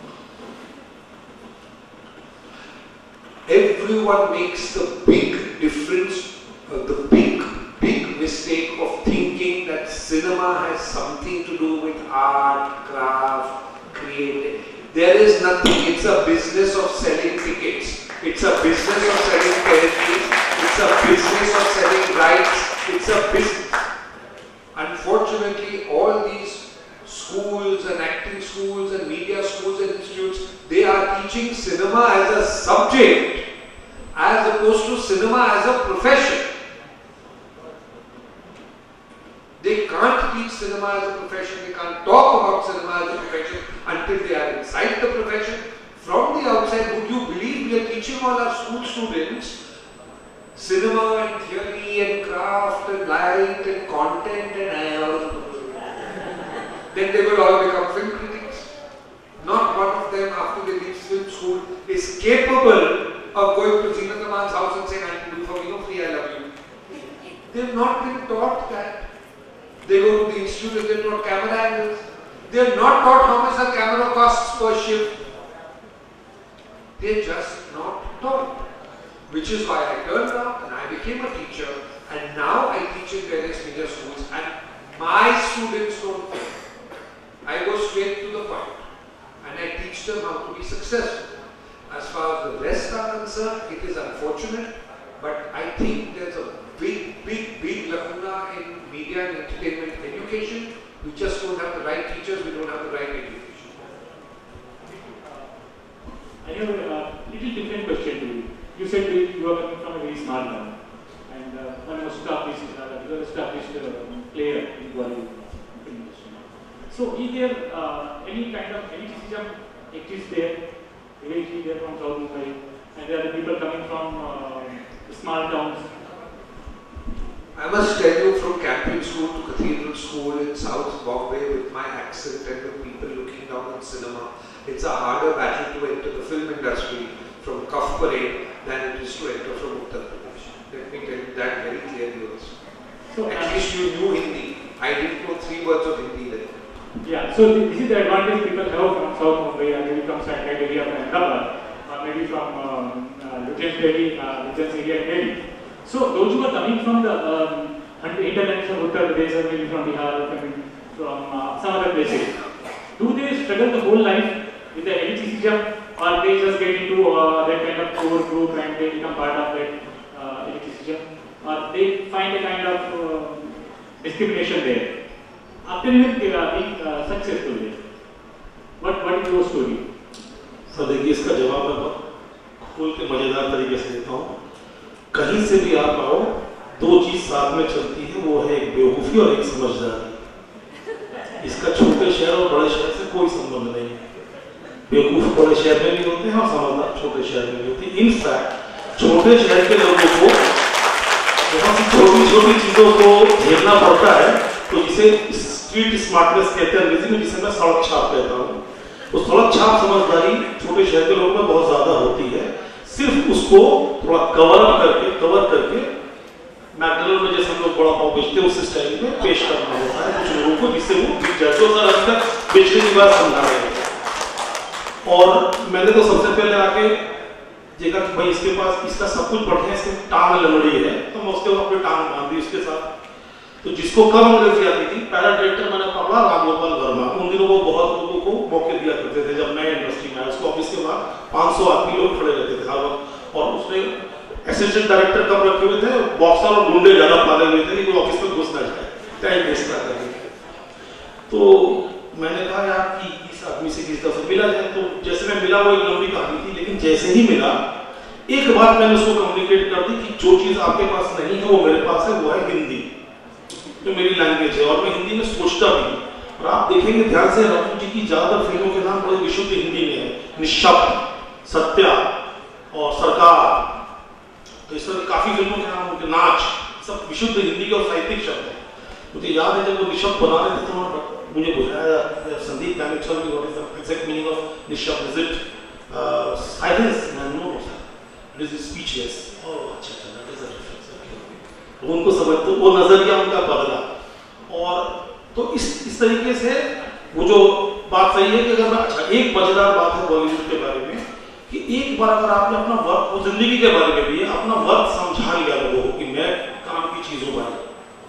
Everyone makes the big difference, uh, the big, big mistake of thinking that cinema has something to do with art, craft, creative. There is nothing. It's a business of selling tickets. It's a business of selling territories. It's a business of selling rights. It's a business. Unfortunately, all these schools and acting schools and media schools and institutes, they are teaching cinema as a subject as opposed to cinema as a profession. They can't teach cinema as a profession, they can't talk about cinema as a profession until they are inside the profession. From the outside, would you believe we are teaching all our school students cinema and theory and craft and light and content and all? Then they will all become film critics. Not one of them after they leave film school is capable of going to Zeenat Aman's house and saying, I can do for you free, I love you. They have not been taught that. They go to the institute and they are taught camera angles. They are not taught how much the camera costs per shift. They are just not taught. Which is why I turned around and I became a teacher, and now I teach in various media schools, and my students don't think. I go straight to the point and I teach them how to be successful. As far as the rest are concerned, it is unfortunate, but I think there's a big, big, big lacuna in media and entertainment education. We just don't have the right teachers, we don't have the right education. I have a little different question to you. You said you are coming from a very small town and uh, one of the established, uh, you are established uh, player in Bollywood film industry. So is there uh, any kind of any system exists there? Eventually they are from South Mumbai and there are people coming from uh, small towns. I must tell you, from Campion School to Cathedral School in South Bombay, with my accent and the people looking down on cinema, it's a harder battle to enter the film industry from Kaf Parade than it is to enter from Uttar Pradesh. Let me tell you that very clearly also. So at least you knew Hindi. I didn't know three words of Hindi then. Yeah, so this is the advantage people have from South Mumbai and maybe from Side area of Ahmedabad or maybe from um, uh, Lutyens Delhi, uh, Lutyens area in Delhi. So those who are coming from the um, hinterlands of Uttar Pradesh or maybe from Bihar or coming from uh, some other places, do they struggle the whole life with the elitism, or they just get into uh, that kind of core group and they become part of that uh, elitism, or they find a kind of uh, discrimination there after even uh, being uh, successful there? What what is your story? Sir देखिए, इसका जवाब मैं खोल के मजेदार तरीके से देता हूँ। कहीं से भी आप आओ, दो चीज साथ में चलती है, वो है एक बेवकूफी और एक समझदारी। इसका छोटे शहर और बड़े शहर से कोई संबंध नहीं है। बेवकूफ बड़े शहर में भी होते हैं और समझदार छोटे शहर में भी होते हैं। इनफैक्ट छोटे शहर के लोगों को बहुत सी छोटी छोटी चीजों को झेलना पड़ता है, तो जिसे स्ट्रीट स्मार्टनेस कहते हैं अंग्रेजी में, जिसे मैं सड़क छाप कहता हूँ। उस सड़क छाप समझदारी छोटे शहर के लोगों में बहुत ज्यादा होती है। सिर्फ उसको थोड़ा कवर करके कवर करके मैकडॉनल्ड में जैसे हम लोग बड़ा पाव बेचते हैं उस स्टाइल में पेश करना होता है कुछ लोगों को, जिससे वो बिक जाए। तो सर अभी तक बेचने की बात समझा रहे हैं। और मैंने तो सबसे पहले आके देखा कि भाई इसके पास इसका सब कुछ बढ़िया है, इसकी टांग लंगड़ी है, तो मैं उसके अपनी टांग बांध दी उसके साथ। तो जिसको कम अंग्रेजी आती थी, पैरा डायरेक्टर मैंने पकड़ा राम गोपाल वर्मा। उन दिनों वो बहुत लोगों को मौके दिया करते थे। जब मैं इंडस्ट्री में आया, उसको ऑफिस के बाद पाँच सौ आदमी लोग खड़े रहते थे हर वक्त, और उसने असिस्टेंट डायरेक्टर कब रखे हुए थे, बॉक्सर और गुंडे ज्यादा पाले हुए थे कि ऑफिस में घुस ना जाए, टाइम वेस्ट ना करें। तो मैंने कहा यार कि इस आदमी से किस तरह से मिला जाए। तो जैसे मैं मिला, वो एक लंबी कहानी थी, लेकिन जैसे ही मिला एक बात मैंने उसको कम्युनिकेट कर दी कि जो चीज आपके पास नहीं है वो मेरे पास है, वो है हिंदी, जो मेरी लैंग्वेज है, और मैं हिंदी में सोचता भी। और आप देखेंगे ध्यान से, राजू जी की ज्यादातर फिल्मों के नाम बड़े विशुद्ध हिंदी में है, निशब्द, सत्या और सरकार। तो इस तरह काफी फिल्मों के नाम, उनके नाच, सब विशुद्ध हिंदी के और साहित्यिक शब्द है। मुझे याद है जब वो निशब्द बना रहे थे तो मुझे बुझाया, Sandeep can you tell me what is the exact meaning of Nishabd? Is it silence? No sir, it is speechless. Oh अच्छा अच्छा, दैट इज अ डिफरेंस। उनको समझ, तो वो नजरिया उनका बदला। और तो इस इस तरीके से वो जो बात सही है कि अगर मैं, अच्छा एक मजेदार बात है बॉलीवुड के बारे में कि एक बार अगर आपने अपना वर्क, वो जिंदगी के बारे में भी है, अपना वर्क समझा लिया लोगों को कि मैं काम की चीज हूं भाई,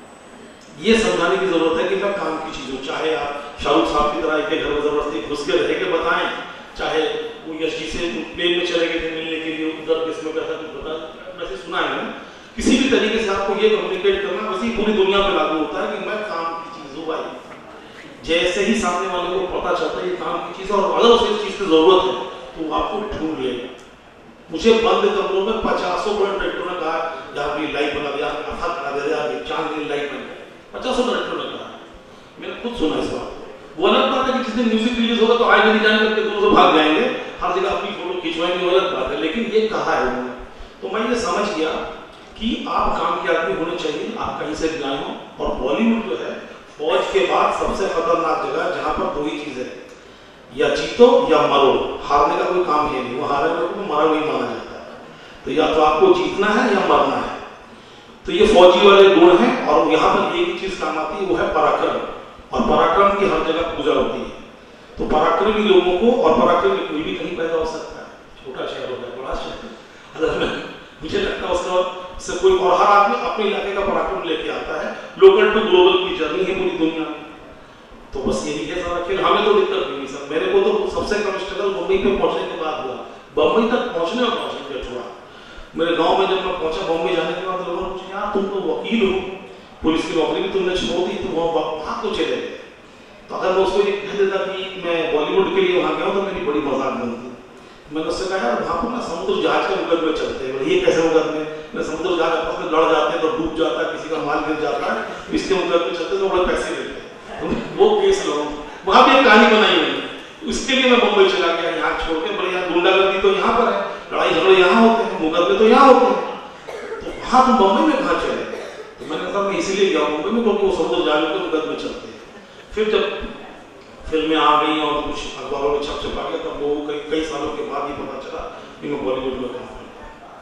ये समझाने की जरूरत है कि मैं काम की चीज हूं। चाहे आप शाहरुख साहब की तरह के घर में जबरदस्ती घुस के रह के बताएं, चाहे वो यश जी से प्लेन में चले गए थे मिलने के लिए, उधर किस में कैसा कुछ बता, वैसे सुना है ना। किसी भी तरीके से आपको ये कम्युनिकेट करना वैसे ही पूरी दुनिया पे लागू होता है कि मैं काम की चीज हूं भाई। जैसे ही सामने वाले को पता चलता है ये काम की चीज, और अगर उसे इस चीज की जरूरत है तो वो आपको ढूंढ लेगा। मुझे बंद कमरों में पचासों बड़े डायरेक्टरों ने कहा यार ये लाइट बना दिया, अथा करा दिया, चांद की लाइट बन गई, पचासों डायरेक्टरों ने कहा। मैंने खुद सुना इस बात को। वो अलग बात है कि जिस दिन म्यूजिक रिलीज होगा तो आए नहीं जाने करके दूर से भाग जाएंगे, हर जगह अपनी फोटो खिंचवाएंगे, वो अलग बात है, लेकिन ये कहा है उन्होंने। तो मैं ये समझ गया कि आप काम के आदमी होने चाहिए, आप कहीं से भी आए हो। और बॉलीवुड जो है फौज के बाद सबसे खतरनाक जगह, जहां पर दो ही चीजें हैं, या जीतो या मरो, हारने का कोई काम है नहीं। वो हारे वाले को मरा नहीं माना जाता है, तो या तो आपको जीतना है या मरना है। तो ये फौजी वाले गुण हैं। और यहाँ पर एक ही चीज काम आती है, वो है पराक्रम। और पराक्रम की हर जगह पूजा होती है। तो पराक्रमी लोगों को, और पराक्रम कोई भी कहीं पैदा हो सकता है, छोटा शहर हो गया, बड़ा शहर, अगर मुझे लगता है उसका से कोई, और हर आदमी अपने इलाके का पराक्रम लेके आता है। लोकल टू ग्लोबल की जर्नी है पूरी दुनिया में। तो बस यही है सारा खेल। हमें तो दिक्कत नहीं सर, मेरे को तो सबसे कम स्ट्रगल मुंबई पे पहुंचने के बाद हुआ। बम्बई तक पहुंचने और पहुंचने के छोड़ा, मेरे गांव में जब मैं पहुंचा बम्बई जाने के बाद, लोगों ने पूछा यार तुम तो वकील हो, पुलिस की नौकरी भी तुमने छोड़ दी, तो वहां तो चले गए। तो अगर मैं उसको ये कह देता कि मैं बॉलीवुड के लिए वहां गया हूं, तो मेरी बड़ी मजाक बनती। मैंने उससे कहा यार वहां पर ना समुद्र जहाज के मुकदमे चलते हैं। ये कैसे मुकदमे? मैं समुद्र जहाज आपस में लड़ जाते हैं तो डूब जाता है, किसी का माल गिर जाता है, इसके मुकदमे चलते तो बड़े पैसे मिलते हैं, वो केस लड़ो। वहां भी एक कहानी बनाई हुई, उसके लिए मैं मुंबई चला गया, यहाँ छोड़ के। बड़े यहाँ गुंडागर्दी तो यहाँ पर है, लड़ाई झगड़े यहाँ होते हैं, मुकदमे तो यहाँ होते हैं, तो वहां तुम बम्बई में कहाँ चले? तो मैंने कहा मैं इसीलिए गया मुंबई में क्योंकि वो समुद्र जहाज के मुकदमे चलते हैं। फिर जब फिल्में आ गई और कुछ अखबारों में छप छपा गया, तब लोगों को कई सालों के बाद ही पता चला कि मैं बॉलीवुड में काम करता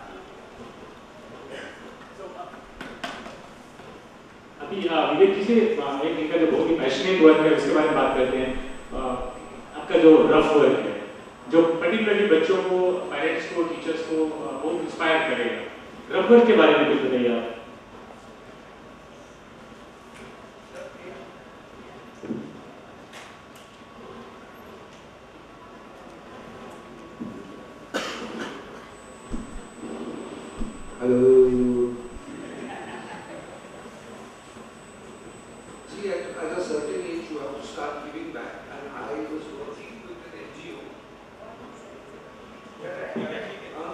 हूं। अभी विवेक जी से एक इनका जो बहुत ही पैशनेट वर्क है उसके बारे में बात करते हैं। आपका जो रफ वर्क है, जो पर्टिकुलरली बच्चों को, पेरेंट्स को, टीचर्स को बहुत इंस्पायर करेगा, रबर के बारे में कुछ बताइए आप। Hello. See, at, at a certain age, you have to start giving back. And I was working with an N G O. Uh,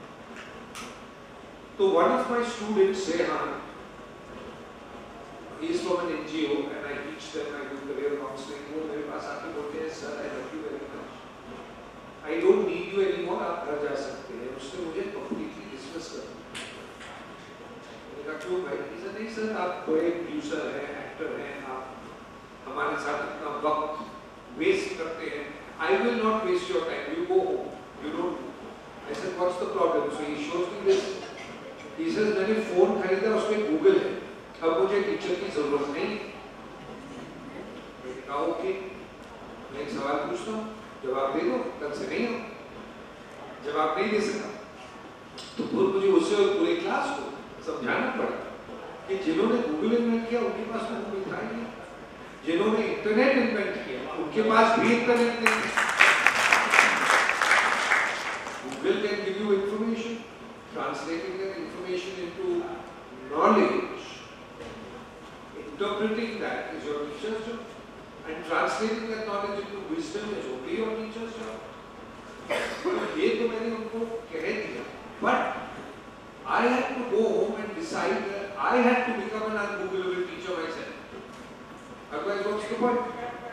so one of my students, Sehan, he is from an N G O, and I teach them, I do career counseling. वो मेरे पास आके बोलते हैं, sir, I love you very much. I don't need you anymore. आप घर जा सकते हैं. उसने मुझे completely dismiss कर दिया. क्यों भाई? इसे नहीं सर, आप कोई प्रोड्यूसर हैं, एक्टर हैं, आप हमारे साथ इतना वक्त वेस्ट करते हैं. I will not waste your time. You go home. You don't. I said, what's the problem? So he shows me this. He says, मैंने फोन खरीदा, उसमें गूगल है. अब मुझे टीचर की जरूरत नहीं. मैंने कहा ओके. मैं एक सवाल पूछता हूँ, जवाब दे दो. कल से नहीं हो. जवाब नहीं दे सका. तो फिर मुझे उससे और पूरे क्लास को समझाना पड़ा कि जिन्होंने गूगल इन्वेंट किया उनके पास तो गूगल था ही नहीं. जिन्होंने इंटरनेट इन्वेंट किया उनके पास भी इंटरनेट नहीं. Google can give you information. Translating that information into knowledge, interpreting that is your teacher's job, and translating that knowledge into wisdom is only your teacher's job. ये तो मैंने उनको कह दिया, but I had to go home and decide that I had to become an ungoogleable teacher myself. Otherwise, what's the point?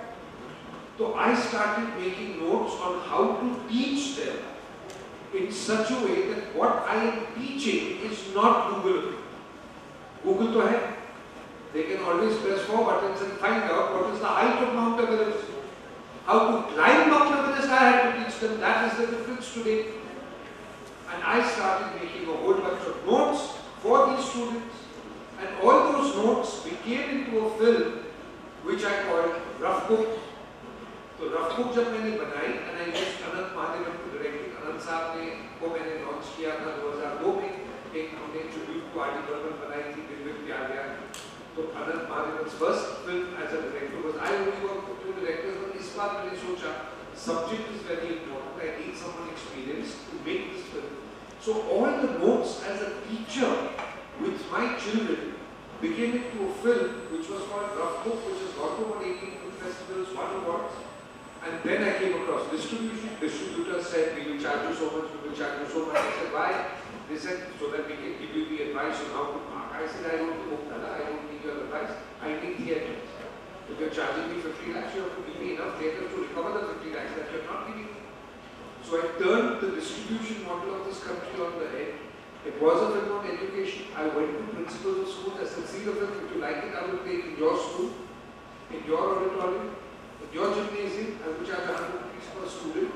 So I started making notes on how to teach them in such a way that what I am teaching is not Googleable. Google to hai. They can always press four buttons and find out what is the height of Mount Everest. How to climb Mount Everest, I had to teach them. That is the difference today. And I started making a whole bunch of notes for these students. And all those notes became into a film which I called Rough Book. So Rough Book जब मैंने बनाई, and I used अनंत महादेवन को directing. अनंत साहब ने को मैंने launch किया था दो हज़ार दो में. एक हमने ट्रिब्यूट को आदि बर्मन बनाई थी दिल्ली में प्यार गया. तो अनंत महादेवन's first film as a director was I only worked with two directors, but इस बार मैंने सोचा subject is very important. I need someone experienced to make this film. So all the notes as a teacher with my children became into a film which was called Rough Book, which has gone to about eighteen film festivals, won awards. And then I came across distribution. Distributors said, we will charge you so much, we will charge you so much. I said, why? They said, so that we can give you the advice on how to mark. I said, I don't know, I don't need your advice. I need theatres. If you're charging me fifty lakhs, you have to give me enough theatres to recover the fifty lakhs that you're not giving me. So I turned the distribution model of this country on the head. It was a film on education. I went to principals of schools. I said, see the film, if you like it, I will take in your school, in your auditorium, in your gymnasium. I will charge one hundred rupees per student.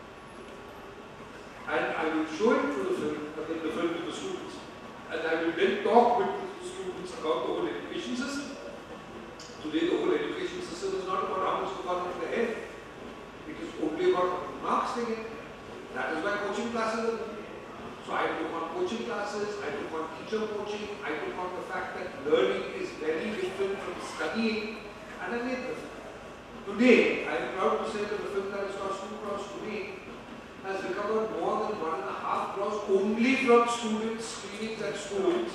And I will show it to the film, but then the film to the students. And I will then talk with the students about the whole education system. Today the whole education system is not about how much you got in the head. It is only about how many marks they get. That is why coaching classes are good. So I took on coaching classes, I took on teacher coaching, I took on the fact that learning is very different from studying, and I made the film. Today, I am proud to say that the film that has cost two crores to me has recovered more than one and a half crores only from students' screenings at schools,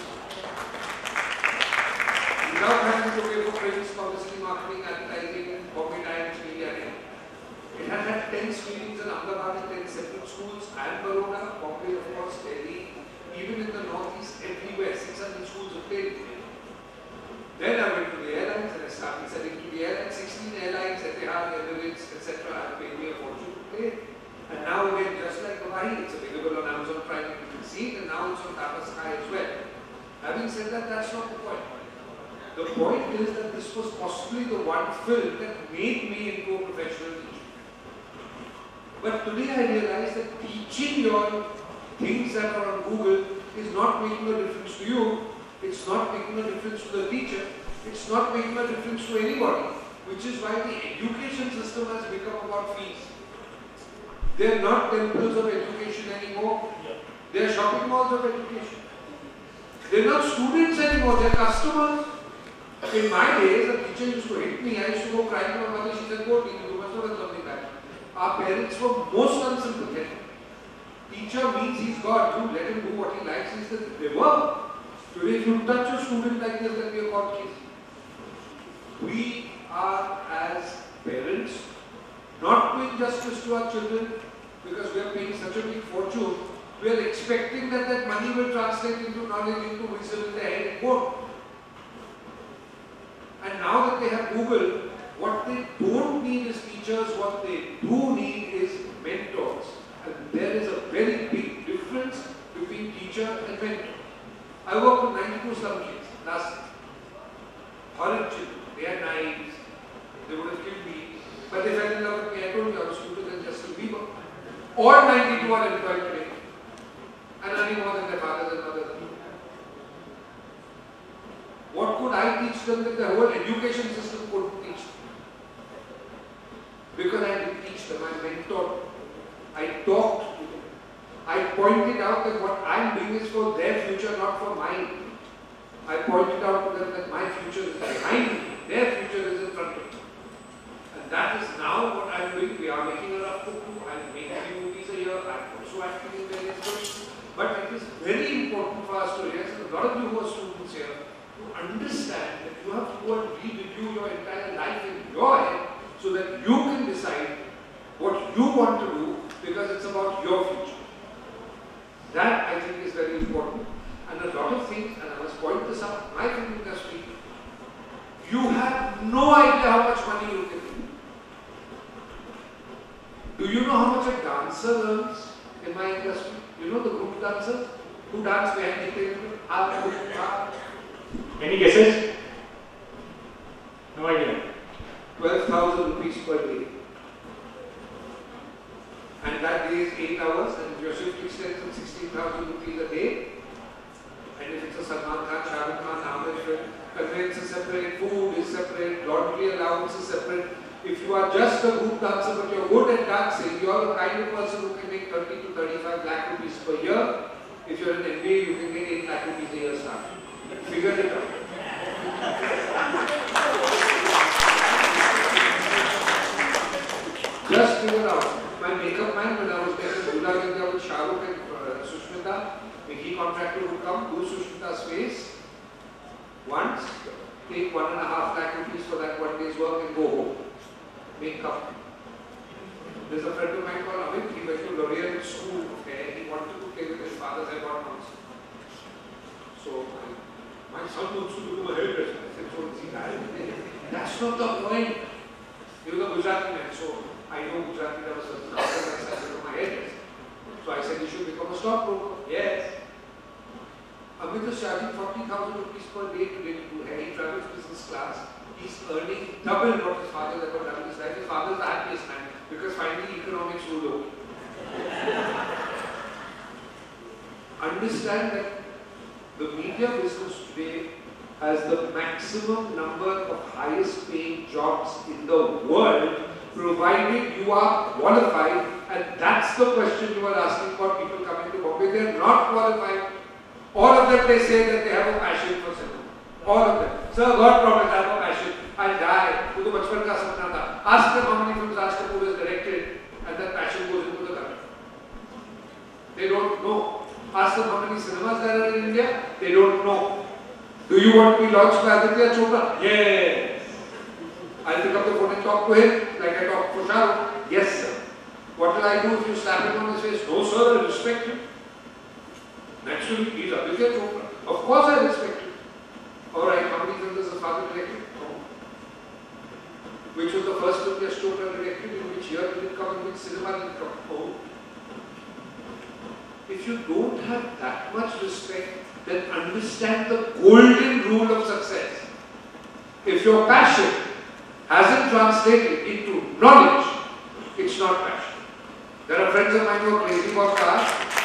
without having to pay for prints, publicity, marketing, advertising, Bombay Times, media. It has had ten screenings in Ahmedabad in ten separate schools, and Baroda, Bombay, of course, Delhi, even in the northeast, everywhere, six hundred schools have played it. Then I went to the airlines and I started selling to the airlines. sixteen airlines, Etihad, Emirates, et cetera have paid me a fortune to play. And now again, just like Hawaii, it's available on Amazon Prime, you can see it, and now it's on Tata Sky as well. Having said that, that's not the point. The point is that this was possibly the one film that made me into a professional teacher. But today I realize that teaching your things that are on Google is not making a difference to you, it's not making a difference to the teacher, it's not making a difference to anybody, which is why the education system has become about fees. They are not temples of education anymore, they are shopping malls of education. They're not students anymore, they're customers. In my days, a teacher used to hit me. I used to go crying to my mother. She said, go, you must not have something back. Our parents were most unsympathetic. Teacher means he's God. You let him do what he likes. He's the river. Today, if you touch a student like this, then we are caught case. We are, as parents, not doing justice to our children because we are paying such a big fortune. We are expecting that that money will translate into knowledge, into wisdom in their head. It won't. And now that they have Google, what they don't need is teachers, what they do need is mentors. And there is a very big difference between teacher and mentor. I worked with ninety-two slum kids last year. Horrid children. They had knives. They would have killed me. But they fell in love with me. I told you I was stupid than Justin Bieber. All ninety-two are employed today. And earning more than their fathers and mothers. What could I teach them that the whole education system couldn't teach them? Because I didn't teach them, I mentored them. I talked to them. I pointed out that what I'm doing is for their future, not for mine. I pointed out to them that my future is behind me, their future is in front of me. And that is now what I'm doing. We are making a rough book too. I'm making three movies a year. I'm also acting in various books. But it is very important for us to realize, a lot of you who are students here, to understand that you have to go and re-review your entire life in your head so that you can decide what you want to do because it's about your future. That I think is very important. And a lot of things, and I must point this out, my film industry, you have no idea how much money you can make. Do you know how much a dancer earns in my industry? You know the group dancers who dance behind the table? Any guesses? No idea. twelve thousand rupees per day. And that day is eight hours, and if your shift extends to sixteen thousand rupees a day, and if it's a Salman Khan, Shah Rukh Khan, Ahmed film, conveyance is separate, food is separate, laundry allowance is separate. If you are just a group dancer but you're good at dancing, you are the kind of person who can make thirty to thirty-five lakh rupees per year. If you're an M B A, you can make eight lakh rupees a year starting. Figure it out. Just figure out. My makeup man, when I was there in Gula with Shah Rukh and uh, Sushmita, the key contractor would come, do Sushmita's face once, take one and a half lakh rupees for that one day's work and go home. Makeup. There's a friend of mine called Amit, he went to L'Oreal school, okay, he wanted to play with his father's hair once. So, my son wants to become a hairdresser. I said, so is he married? That's not the point. He was a Gujarati man, so I know Gujarati, there was a I said to my hairdresser. So I said, you should become a stockbroker. Yes. Amit is charging forty thousand rupees per day today to do hair. He travels business class. He's earning double what his father has ever done in his life. His father is the happiest man because finally economics ruled over. Understand that the media business today has the maximum number of highest paying jobs in the world, provided you are qualified, and that's the question you are asking for people coming to Bombay. They are not qualified. All of them, they say that they have a passion for cinema. All of them. Sir, God promised I have a passion. I'll die. To the bachpan ka sapna tha. Ask them how many films Raj Kapoor has directed, and that passion goes into the country. They don't know. Ask them how many cinemas there are in India. They don't know. Do you want to be launched by Aditya Chopra? Yes. I'll pick up the phone and talk to him like I talked to Shah Rukh. Yes, sir. What will I do if you slap him on his face? No, sir, I respect him. Naturally, he's Aditya Chopra. Of course, I respect him. Alright, how many films does his father directed? No. Which was the first film Yash Chopra directed, in which year did it come, in which cinema did it come? No. If you don't have that much respect, then understand the golden rule of success. If your passion hasn't translated into knowledge, it's not passion. There are friends of mine who are crazy about cars.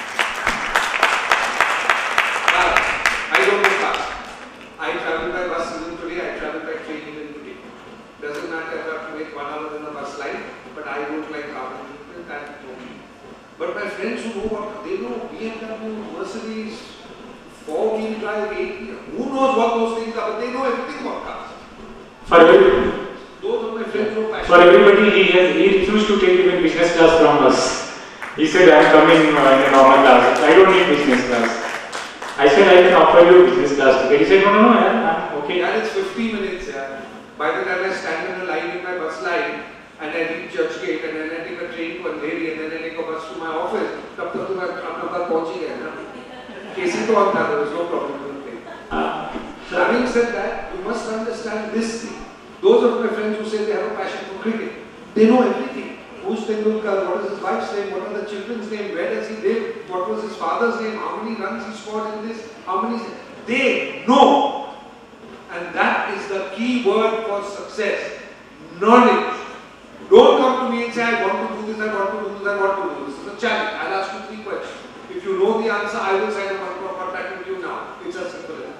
Cars. I don't know cars. I travel by bus even today, I travel by train even today. Doesn't matter if I have to wait one hour in a bus line, but I don't like carbon. That don't. But my friends who know what they know, B M W, Mercedes, four-wheel drive, eight, who knows what those things are, but they know everything about cars. For everybody, Those are my friends who are for everybody, he has he refused to take even business class from us. He said, I am coming uh, in a normal class. I don't need business class. I said, I can offer you business class ticket. He said, no, no, no, yeah, I'm okay. Yeah, it's fifty minutes, yeah. By the time I stand in a line in my bus line, and I reach Churchgate, and then I take a train to Andheri, and then I take a bus to my office, तब तक तो मैं अपना घर पहुंच ही गया ना. Casing तो आता था, there was no problem with it. Uh, Having said that, you must understand this thing. Those of my friends who say they have a passion for cricket, they know everything. Who's Tendulkar? What is his wife's name? What are the children's name? Where does he live? What was his father's name? How many runs he scored in this? How many? They know. And that is the key word for success. Knowledge. Don't come to me and say, I want to do this, I want to do this, I want to do this. It's a challenge. I'll ask you three questions. If you know the answer, I will sign a contract with you now. It's as simple as that.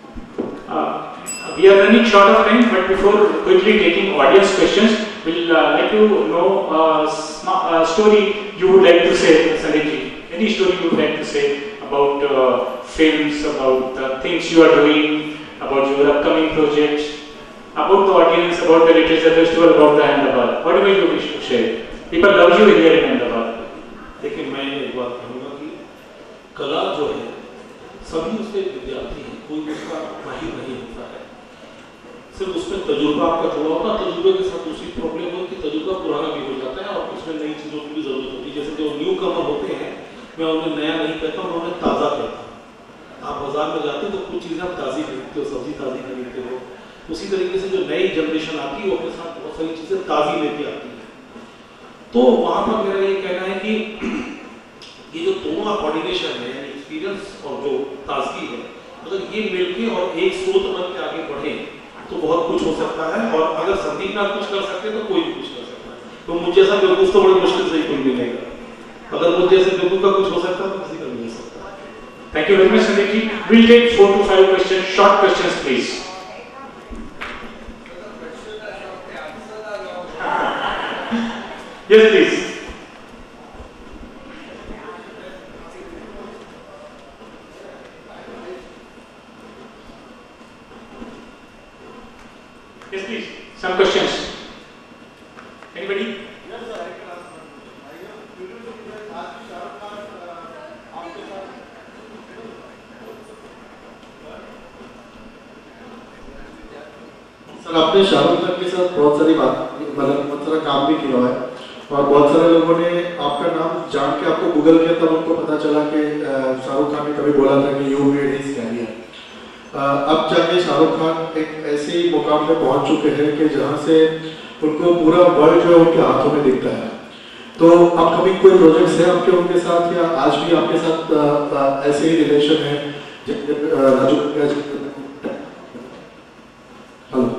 Uh, we are running short of time, but before quickly taking audience questions, we'll uh, like to know a uh, uh, story you would like to say, Sandeep. Any story you would like to say about uh, films, about the things you are doing, about your upcoming projects, about the audience, about the literature festival, about the Ahmedabad. Whatever you wish to share. People love you here in Ahmedabad. देखिए मैं एक बात कहूँगा कि कला जो है सभी उसके विद्यार्थी हैं, कोई उसका माहिर नहीं होता है। सिर्फ उसमें तजुर्बा आपका जुड़ा होता है, तजुर्बे के साथ दूसरी प्रॉब्लम हो कि तजुर्बा पुराना भी हो जाता है और उसमें नई चीज़ों की भी जरूरत होती है। जैसे जो न्यू कमर होते हैं, मैं उन्हें नया नहीं कहता हूँ, मैं उन्हें ताज़ा कहता हूँ। आप बाजार में जाते हो तो कुछ चीज़ें आप ताज़ी खरीदते हो, सब्जी ताज़ी खरीदते हो। उसी तरीके से जो नई जनरेशन आती है वो अपने साथ बहुत सारी चीज़ें ताज़ी लेके आती है। तो वहाँ पर मेरा ये कहना है कि ये जो दोनों कोऑर्डिनेशन है, एक्सपीरियंस और जो ताजगी है, अगर ये मिलके और एक स्रोत बन के आगे बढ़े तो बहुत कुछ हो सकता है। और अगर संदीप नाथ कुछ कर सकते तो कोई भी कुछ कर सकता है। तो मुझे जैसा बेवकूफ तो बड़ी मुश्किल से ही कोई मिलेगा। अगर मुझे जैसे बेवकूफ का कुछ हो सकता है तो किसी का नहीं हो सकता। Thank you very much, Sandeep ji. We'll take four to five questions, short questions, please. Yes, please. Yes, please. Some questions. Anybody? Yes, sir. I can ask one. I am curious to know आज भी शाहरुख खान आपके साथ sir आपने शाहरुख खान के साथ बहुत सारी बात मतलब बहुत सारा काम भी किया है और बहुत सारे लोगों ने आपका नाम जान के आपको गूगल किया तब उनको पता चला कि शाहरुख खान ने कभी बोला था कि यू मेड हिज कैरियर। अब जाके शाहरुख खान एक ऐसे मुकाम पे पहुंच चुके हैं कि जहां से उनको पूरा वर्ल्ड जो है उनके हाथों में दिखता है। तो अब कभी कोई प्रोजेक्ट्स है आपके उनके साथ या आज भी आपके साथ आ, आ, ऐसे ही रिलेशन है? Raju hello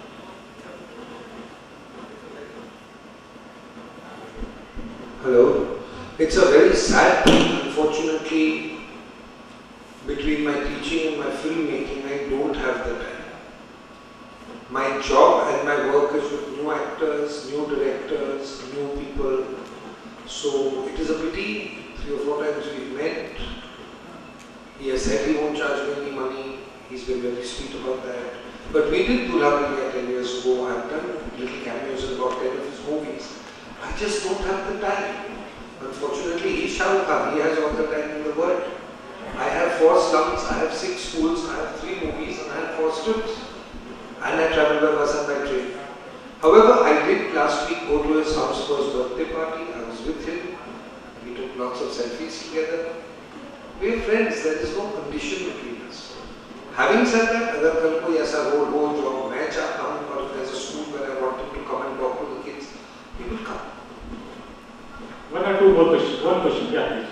Hello. It's a very sad thing, unfortunately, between my teaching and my filmmaking, I don't have the time. My job and my work is with new actors, new directors, new people. So it is a pity, three or four times we've met. He has said he won't charge me any money. He's been very sweet about that. But we did Dulha Priya ten years ago. I've done little cameos in about ten of his movies. I just don't have the time. Unfortunately, he's Shah Rukh Khan. He has all the time in the world. I have four slums, I have six schools, I have three movies, and I have four strips. And I travel by bus and by train. However, I did last week go to his house for his birthday party. I was with him. We took lots of selfies together. We are friends. There is no condition between us. Having said that, अगर कल कोई ऐसा role हो जो मैं चाहता हूँ और there's a school where I want him to come and talk to the kids, he will come. One or two more questions. One question, yeah, please.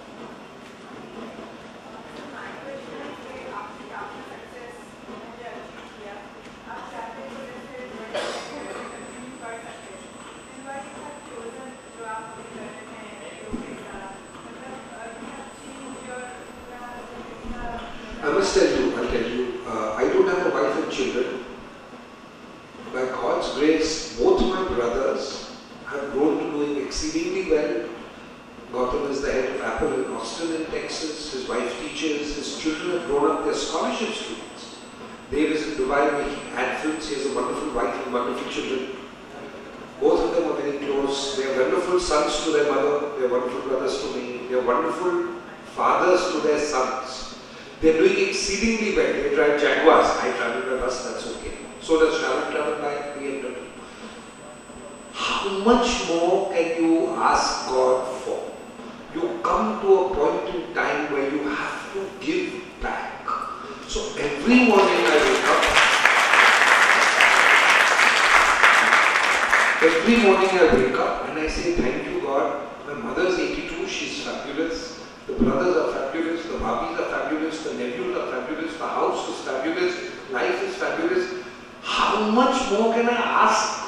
I must tell you, I'll tell you, uh, I don't have a wife and children. By God's grace, both my brothers have grown to doing exceedingly well. Gautam is the head of Apple in Austin in Texas. His wife teaches. His children have grown up. They're scholarship students. Dave is in Dubai making ad films. He has a wonderful wife and wonderful children. Both of them are very close. They are wonderful sons to their mother. They are wonderful brothers to me. They are wonderful fathers to their sons. They are doing exceedingly well. They drive Jaguars. I travel by bus, that's okay. So does Sharon travel by B M W. How much more can you ask God for? You come to a point in time where you have to give back. So every morning I wake up. Every morning I wake up and I say, thank you God. My mother's eighty-two, she's fabulous. The brothers are fabulous, the bhabis are fabulous, the nephews are fabulous, the house is fabulous, life is fabulous. How much more can I ask?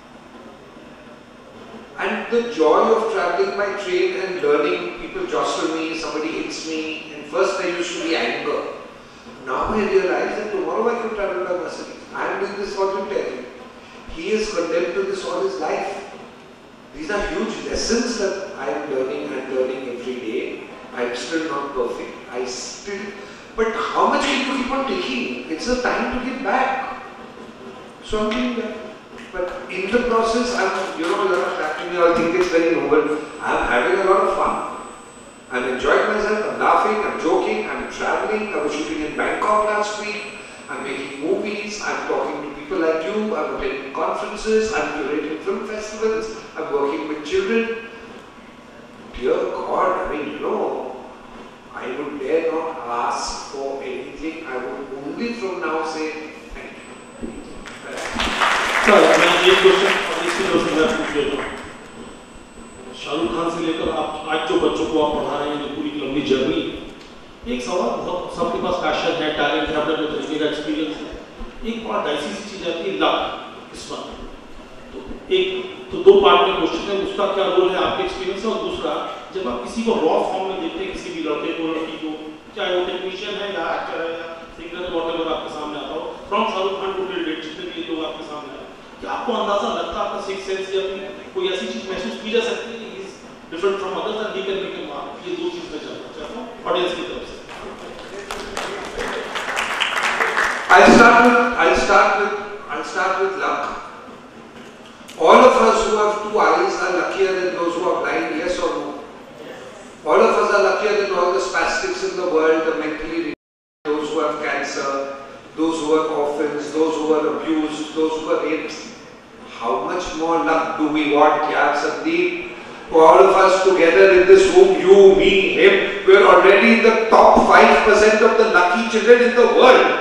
And the joy of traveling by train and learning, people jostle me, somebody hits me, and first there used to be anger. Now I realize that tomorrow I can travel by Mercedes. I am doing this voluntarily. He is condemned to this all his life. These are huge lessons that I am learning and learning every day. I am still not perfect. I still, but how much can you keep on taking? It's a time to give back. So I'm doing that. But in the process, I'm, you know, you're not clapping me, I think it's very noble. I'm having a lot of fun. I'm enjoying myself, I'm laughing, I'm joking, I'm traveling. I was shooting in Bangkok last week. I'm making movies, I'm talking to people like you, I'm attending conferences, I'm curating film festivals, I'm working with children. Dear God, I mean, you know, I would dare not ask for anything. I would only from now say thank you. Sir, मैं एक question और इसके question मैं पूछ लेता हूँ। शाहरुख खान से लेकर आप आज जो बच्चों को आप पढ़ा रहे हैं, जो पूरी लंबी जर्नी, एक सवाल बहुत सबके पास पैशन है, टैलेंट है, अपने तरीके का एक्सपीरियंस है। एक बड़ा डाइसी सी चीज आती है लक, किस्मत। तो एक तो दो पार्ट में क्वेश्चन है, उसका क्या रोल है आपके एक्सपीरियंस से, और दूसरा जब आप किसी को रॉ फॉर्म में देखते हैं, किसी भी लड़के को लड़की को, चाहे वो टेक्नीशियन है या एक्टर है या सिंगर है, व्हाटएवर आपके सामने आता हो, from Shahrukh Khan to till date जितने भी लोग आपके सामने आए, क्या आपको अंदाजा लगता है, आपका सिक्स सेंस या कोई ऐसी चीज महसूस की जा सकती है कि is different from others and he can make a mark? ये दो चीज मैं जानना चाहता हूं ऑडियंस की तरफ से। I'll start with I'll start with I'll start with luck. All of us who have two eyes are luckier than those who are blind, yes or no? All of us are luckier than all the spastics in the world, the mentally retarded, those who have cancer, those who are orphans, those who are abused, those who are raped. How much more luck do we want, Kya Sandeep? For all of us together in this room, you, me, him, we are already in the top five percent of the lucky children in the world.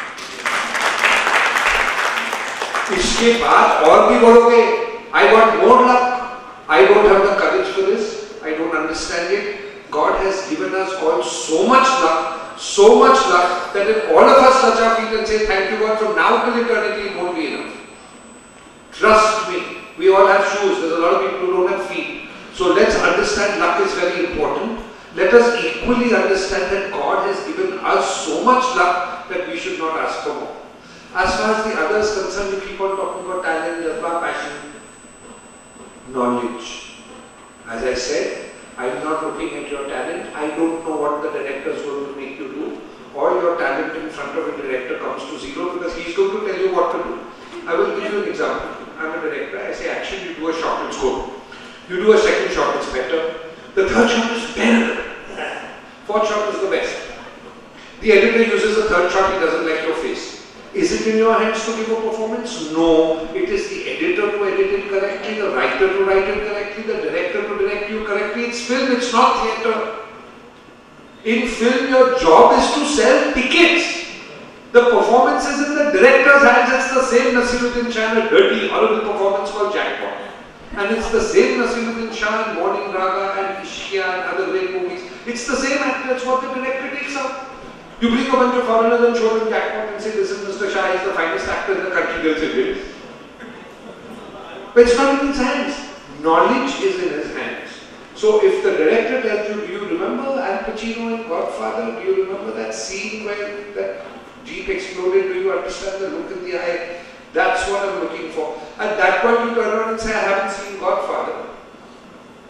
इसके बाद और भी बढ़ोगे. I want more luck. I don't have the courage for this. I don't understand it. God has given us all so much luck, so much luck that if all of us touch our feet and say thank you God from now till eternity, it won't be enough. Trust me. We all have shoes. There's a lot of people who don't have feet. So let's understand luck is very important. Let us equally understand that God has given us so much luck that we should not ask for more. As far as the others concerned, we keep on talking about talent, jazba, passion, knowledge. As I said, I am not looking at your talent. I don't know what the director is going to make you do. All your talent in front of a director comes to zero because he is going to tell you what to do. I will give you an example. I am a director. I say action, you do a shot, it's good. You do a second shot, it's better. The third shot is better. Fourth shot is the best. The editor uses the third shot, he doesn't like your face. Is it in your hands to give a performance? No. It is the editor to edit it correctly, the writer to write it correctly, the director to direct you correctly. It's film, it's not theatre. In film, your job is to sell tickets. The performance is in the director's hands. It's the same Nasiruddin Shah in a dirty, horrible performance called Jackpot. And it's the same Nasiruddin Shah in Morning Raga and Ishqiya and other great movies. It's the same actor, it's what the director takes out. You bring a bunch of foreigners and show them Jackpot and say, this is Mister Shah, he's the finest actor in the country, they'll say this. But it's not in his hands. Knowledge is in his hands. So if the director tells you, do you remember Al Pacino in Godfather? Do you remember that scene where that Jeep exploded? Do you understand the look in the eye? That's what I'm looking for. At that point you turn around and say, I haven't seen Godfather.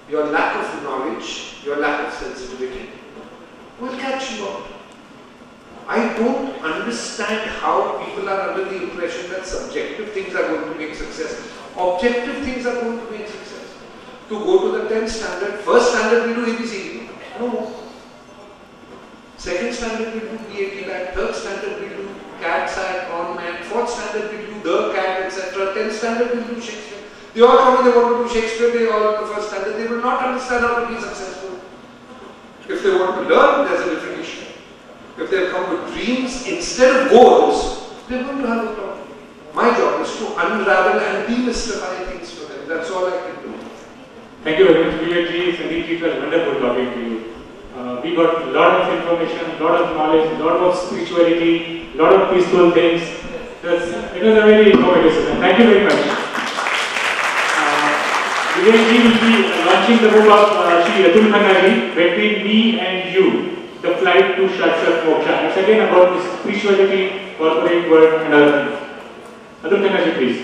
your lack of knowledge, your lack of sensitivity will catch you out. I don't understand how people are under the impression that subjective things are going to make success. Objective things are going to make success. To go to the tenth standard, first standard we do A B C D. No more. Second standard we do B A T back, third standard we do cat, sat, on, man, fourth standard we do the cat, et cetera. Tenth standard we do Shakespeare. They all come and they want to do Shakespeare, they all in the first standard, they will not understand how to be successful. If they want to learn, there's a different issue. If they come with dreams instead of goals, they're going to have a problem. My job is to unravel and demystify things for them. That's all I can do. Thank you very much, Viveck ji. Sandeep ji, it was wonderful talking to you. Uh, we got a lot of information, a lot of knowledge, a lot of spirituality, a lot of peaceful things. That's, it was a very informative session. Thank you very much. Uh, Viveck ji will be launching the book of uh, Shri Atul Khanna ji, Between Me and You. The Flight to Shashwat Moksha. It's again about spirituality, corporate world and other things. Atul Khanna ji, please.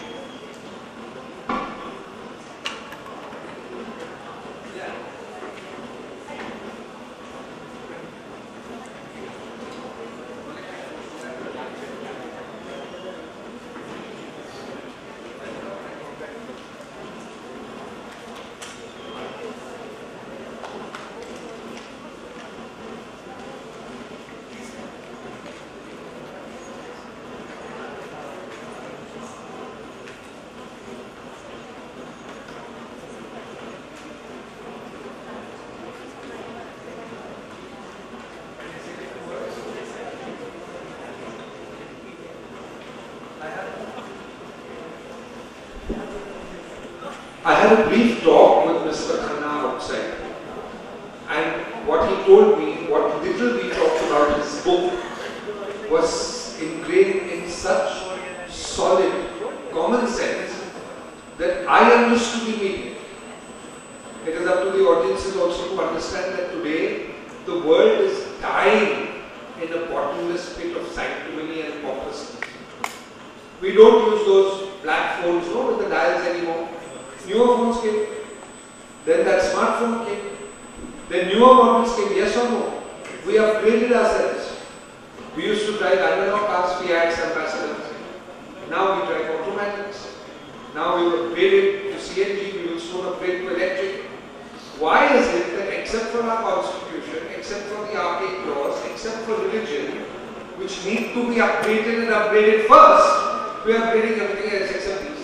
I had a brief talk with Mister Khanna outside, and what he told me, what little we talked about his book, was ingrained in such solid common sense that I understood immediately. It is up to the audiences also to understand that today the world is dying in a bottomless pit of sanctimony and pompousness. We don't use those black phones, no, with the dials anymore. Newer phones came, then that smartphone came, then newer models came, yes or no? We upgraded ourselves. We used to drive analog cars, Fiats, Ambassadors. Now we drive automatics. Now we've upgraded to C N G, we will soon upgrade to electric. Why is it that except for our constitution, except for the archaic laws, except for religion, which need to be upgraded and upgraded first, we are upgrading everything else except these?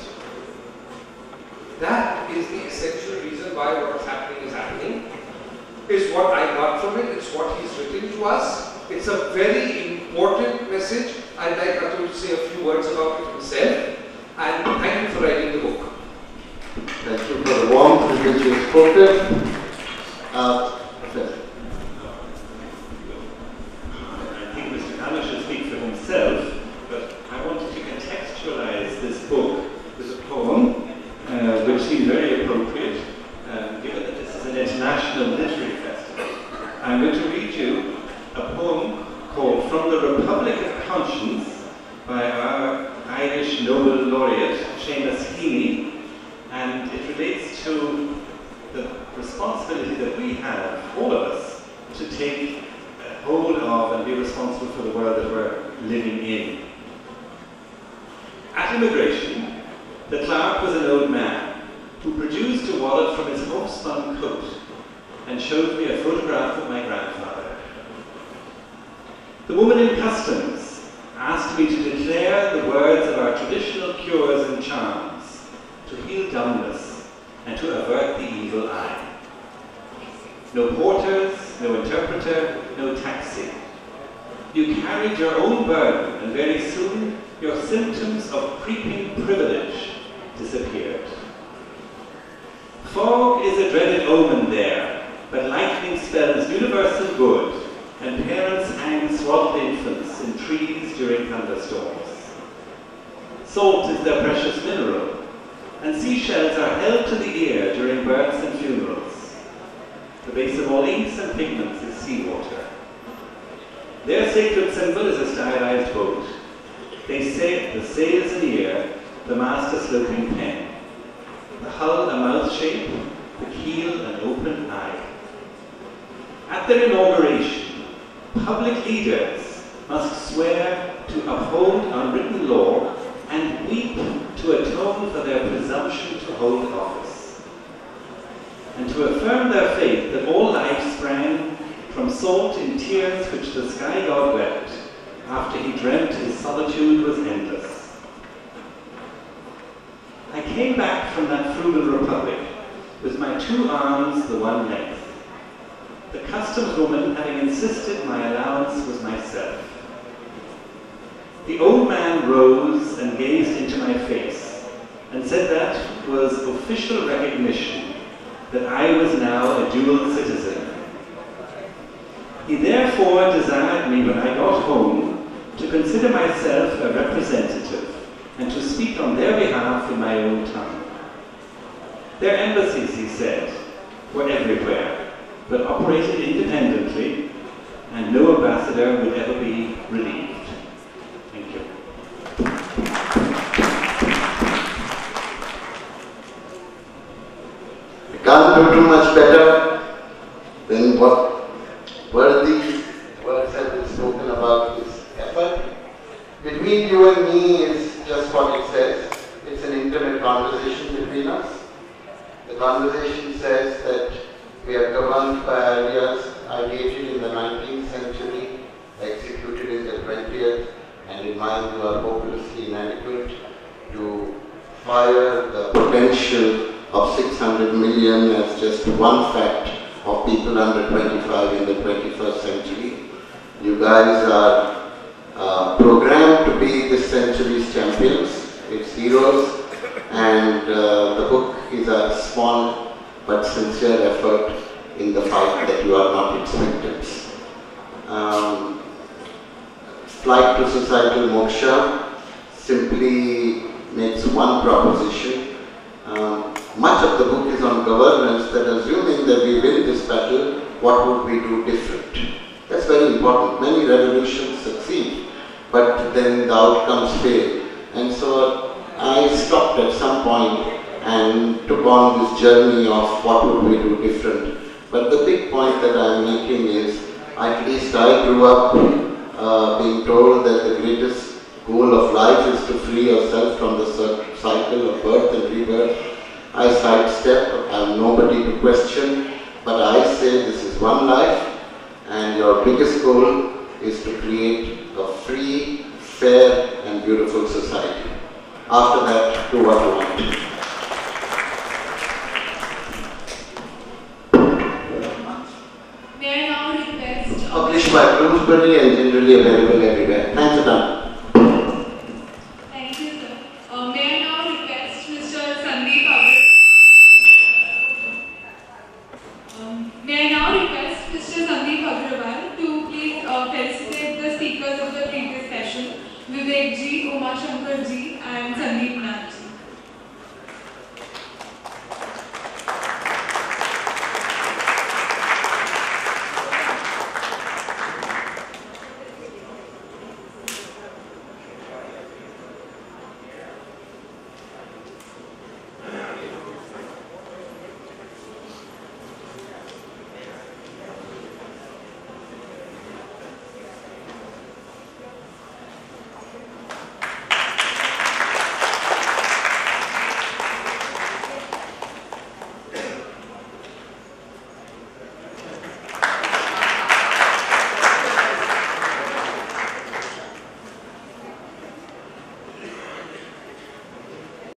That is the essential reason why what is happening is happening. Is what I got from it, it's what he's written to us. It's a very important message. I'd like Atul to say a few words about it himself. And thank you for writing the book. Thank you for the warmth with which you have spoken. Uh, I think Mister Khanna should speak for himself, but I wanted to contextualize this book with a poem. Uh, which seems very appropriate, um, given that this is an international literary festival. I'm going to read you a poem called From the Republic of Conscience by our Irish Nobel laureate, Seamus Heaney, and it relates to the responsibility that we have, all of us, to take hold of and be responsible for the world that we're living in. At immigration, the clerk was an old man who produced a wallet from his homespun coat and showed me a photograph of my grandfather. The woman in customs asked me to declare the words of our traditional cures and charms, to heal dumbness and to avert the evil eye. No porters, no interpreter, no taxi. You carried your own burden, and very soon your symptoms of creeping privilege disappeared. Fog is a dreaded omen there, but lightning spells universal good, and parents hang swaddled infants in trees during thunderstorms. Salt is their precious mineral, and seashells are held to the ear during births and funerals. The base of all inks and pigments is seawater. Their sacred symbol is a stylized boat. They say the sails an ear, the mast a sloping pen, the hull a mouth shape, the keel At their inauguration, public leaders must swear to uphold unwritten law and weep to atone for their presumption to hold office, and to affirm their faith that all life sprang from salt in tears which the sky god wept after he dreamt his solitude was endless. I came back from that frugal republic with my two arms the one length, the customs woman having insisted my allowance was myself. The old man rose and gazed into my face and said that was official recognition that I was now a dual citizen. He therefore desired me when I got home to consider myself a representative and to speak on their behalf in my own tongue. Their embassies, he said, were everywhere, but operated independently, and no ambassador would ever be relieved. Thank you. I can't do too much better than what worthy words have been spoken about this effort. Between you and me is just what it says. It's an intimate conversation between us. The conversation says that we are governed by ideas ideated in the nineteenth century, executed in the twentieth, and in my view are hopelessly inadequate to fire the potential of six hundred million as just one fact of people under twenty-five in the twenty-first century. You guys are uh, programmed to be this century's champions, its heroes, and uh, the book is a small but sincere effort in the fight that you are not its victims. Um, Flight to Societal Moksha simply makes one proposition. Um, much of the book is on governance, that assuming that we win this battle, what would we do different? That's very important. Many revolutions succeed, but then the outcomes fail. And so I stopped at some point and took on this journey of what would we do different. But the big point that I'm making is, at least I grew up uh, being told that the greatest goal of life is to free yourself from the cycle of birth and rebirth. I sidestep, I have nobody to question, but I say this is one life, and your biggest goal is to create a free, fair and beautiful society. After that, do what you want. May I now request... Published by Bloomsbury and generally available everywhere. Thanks a ton.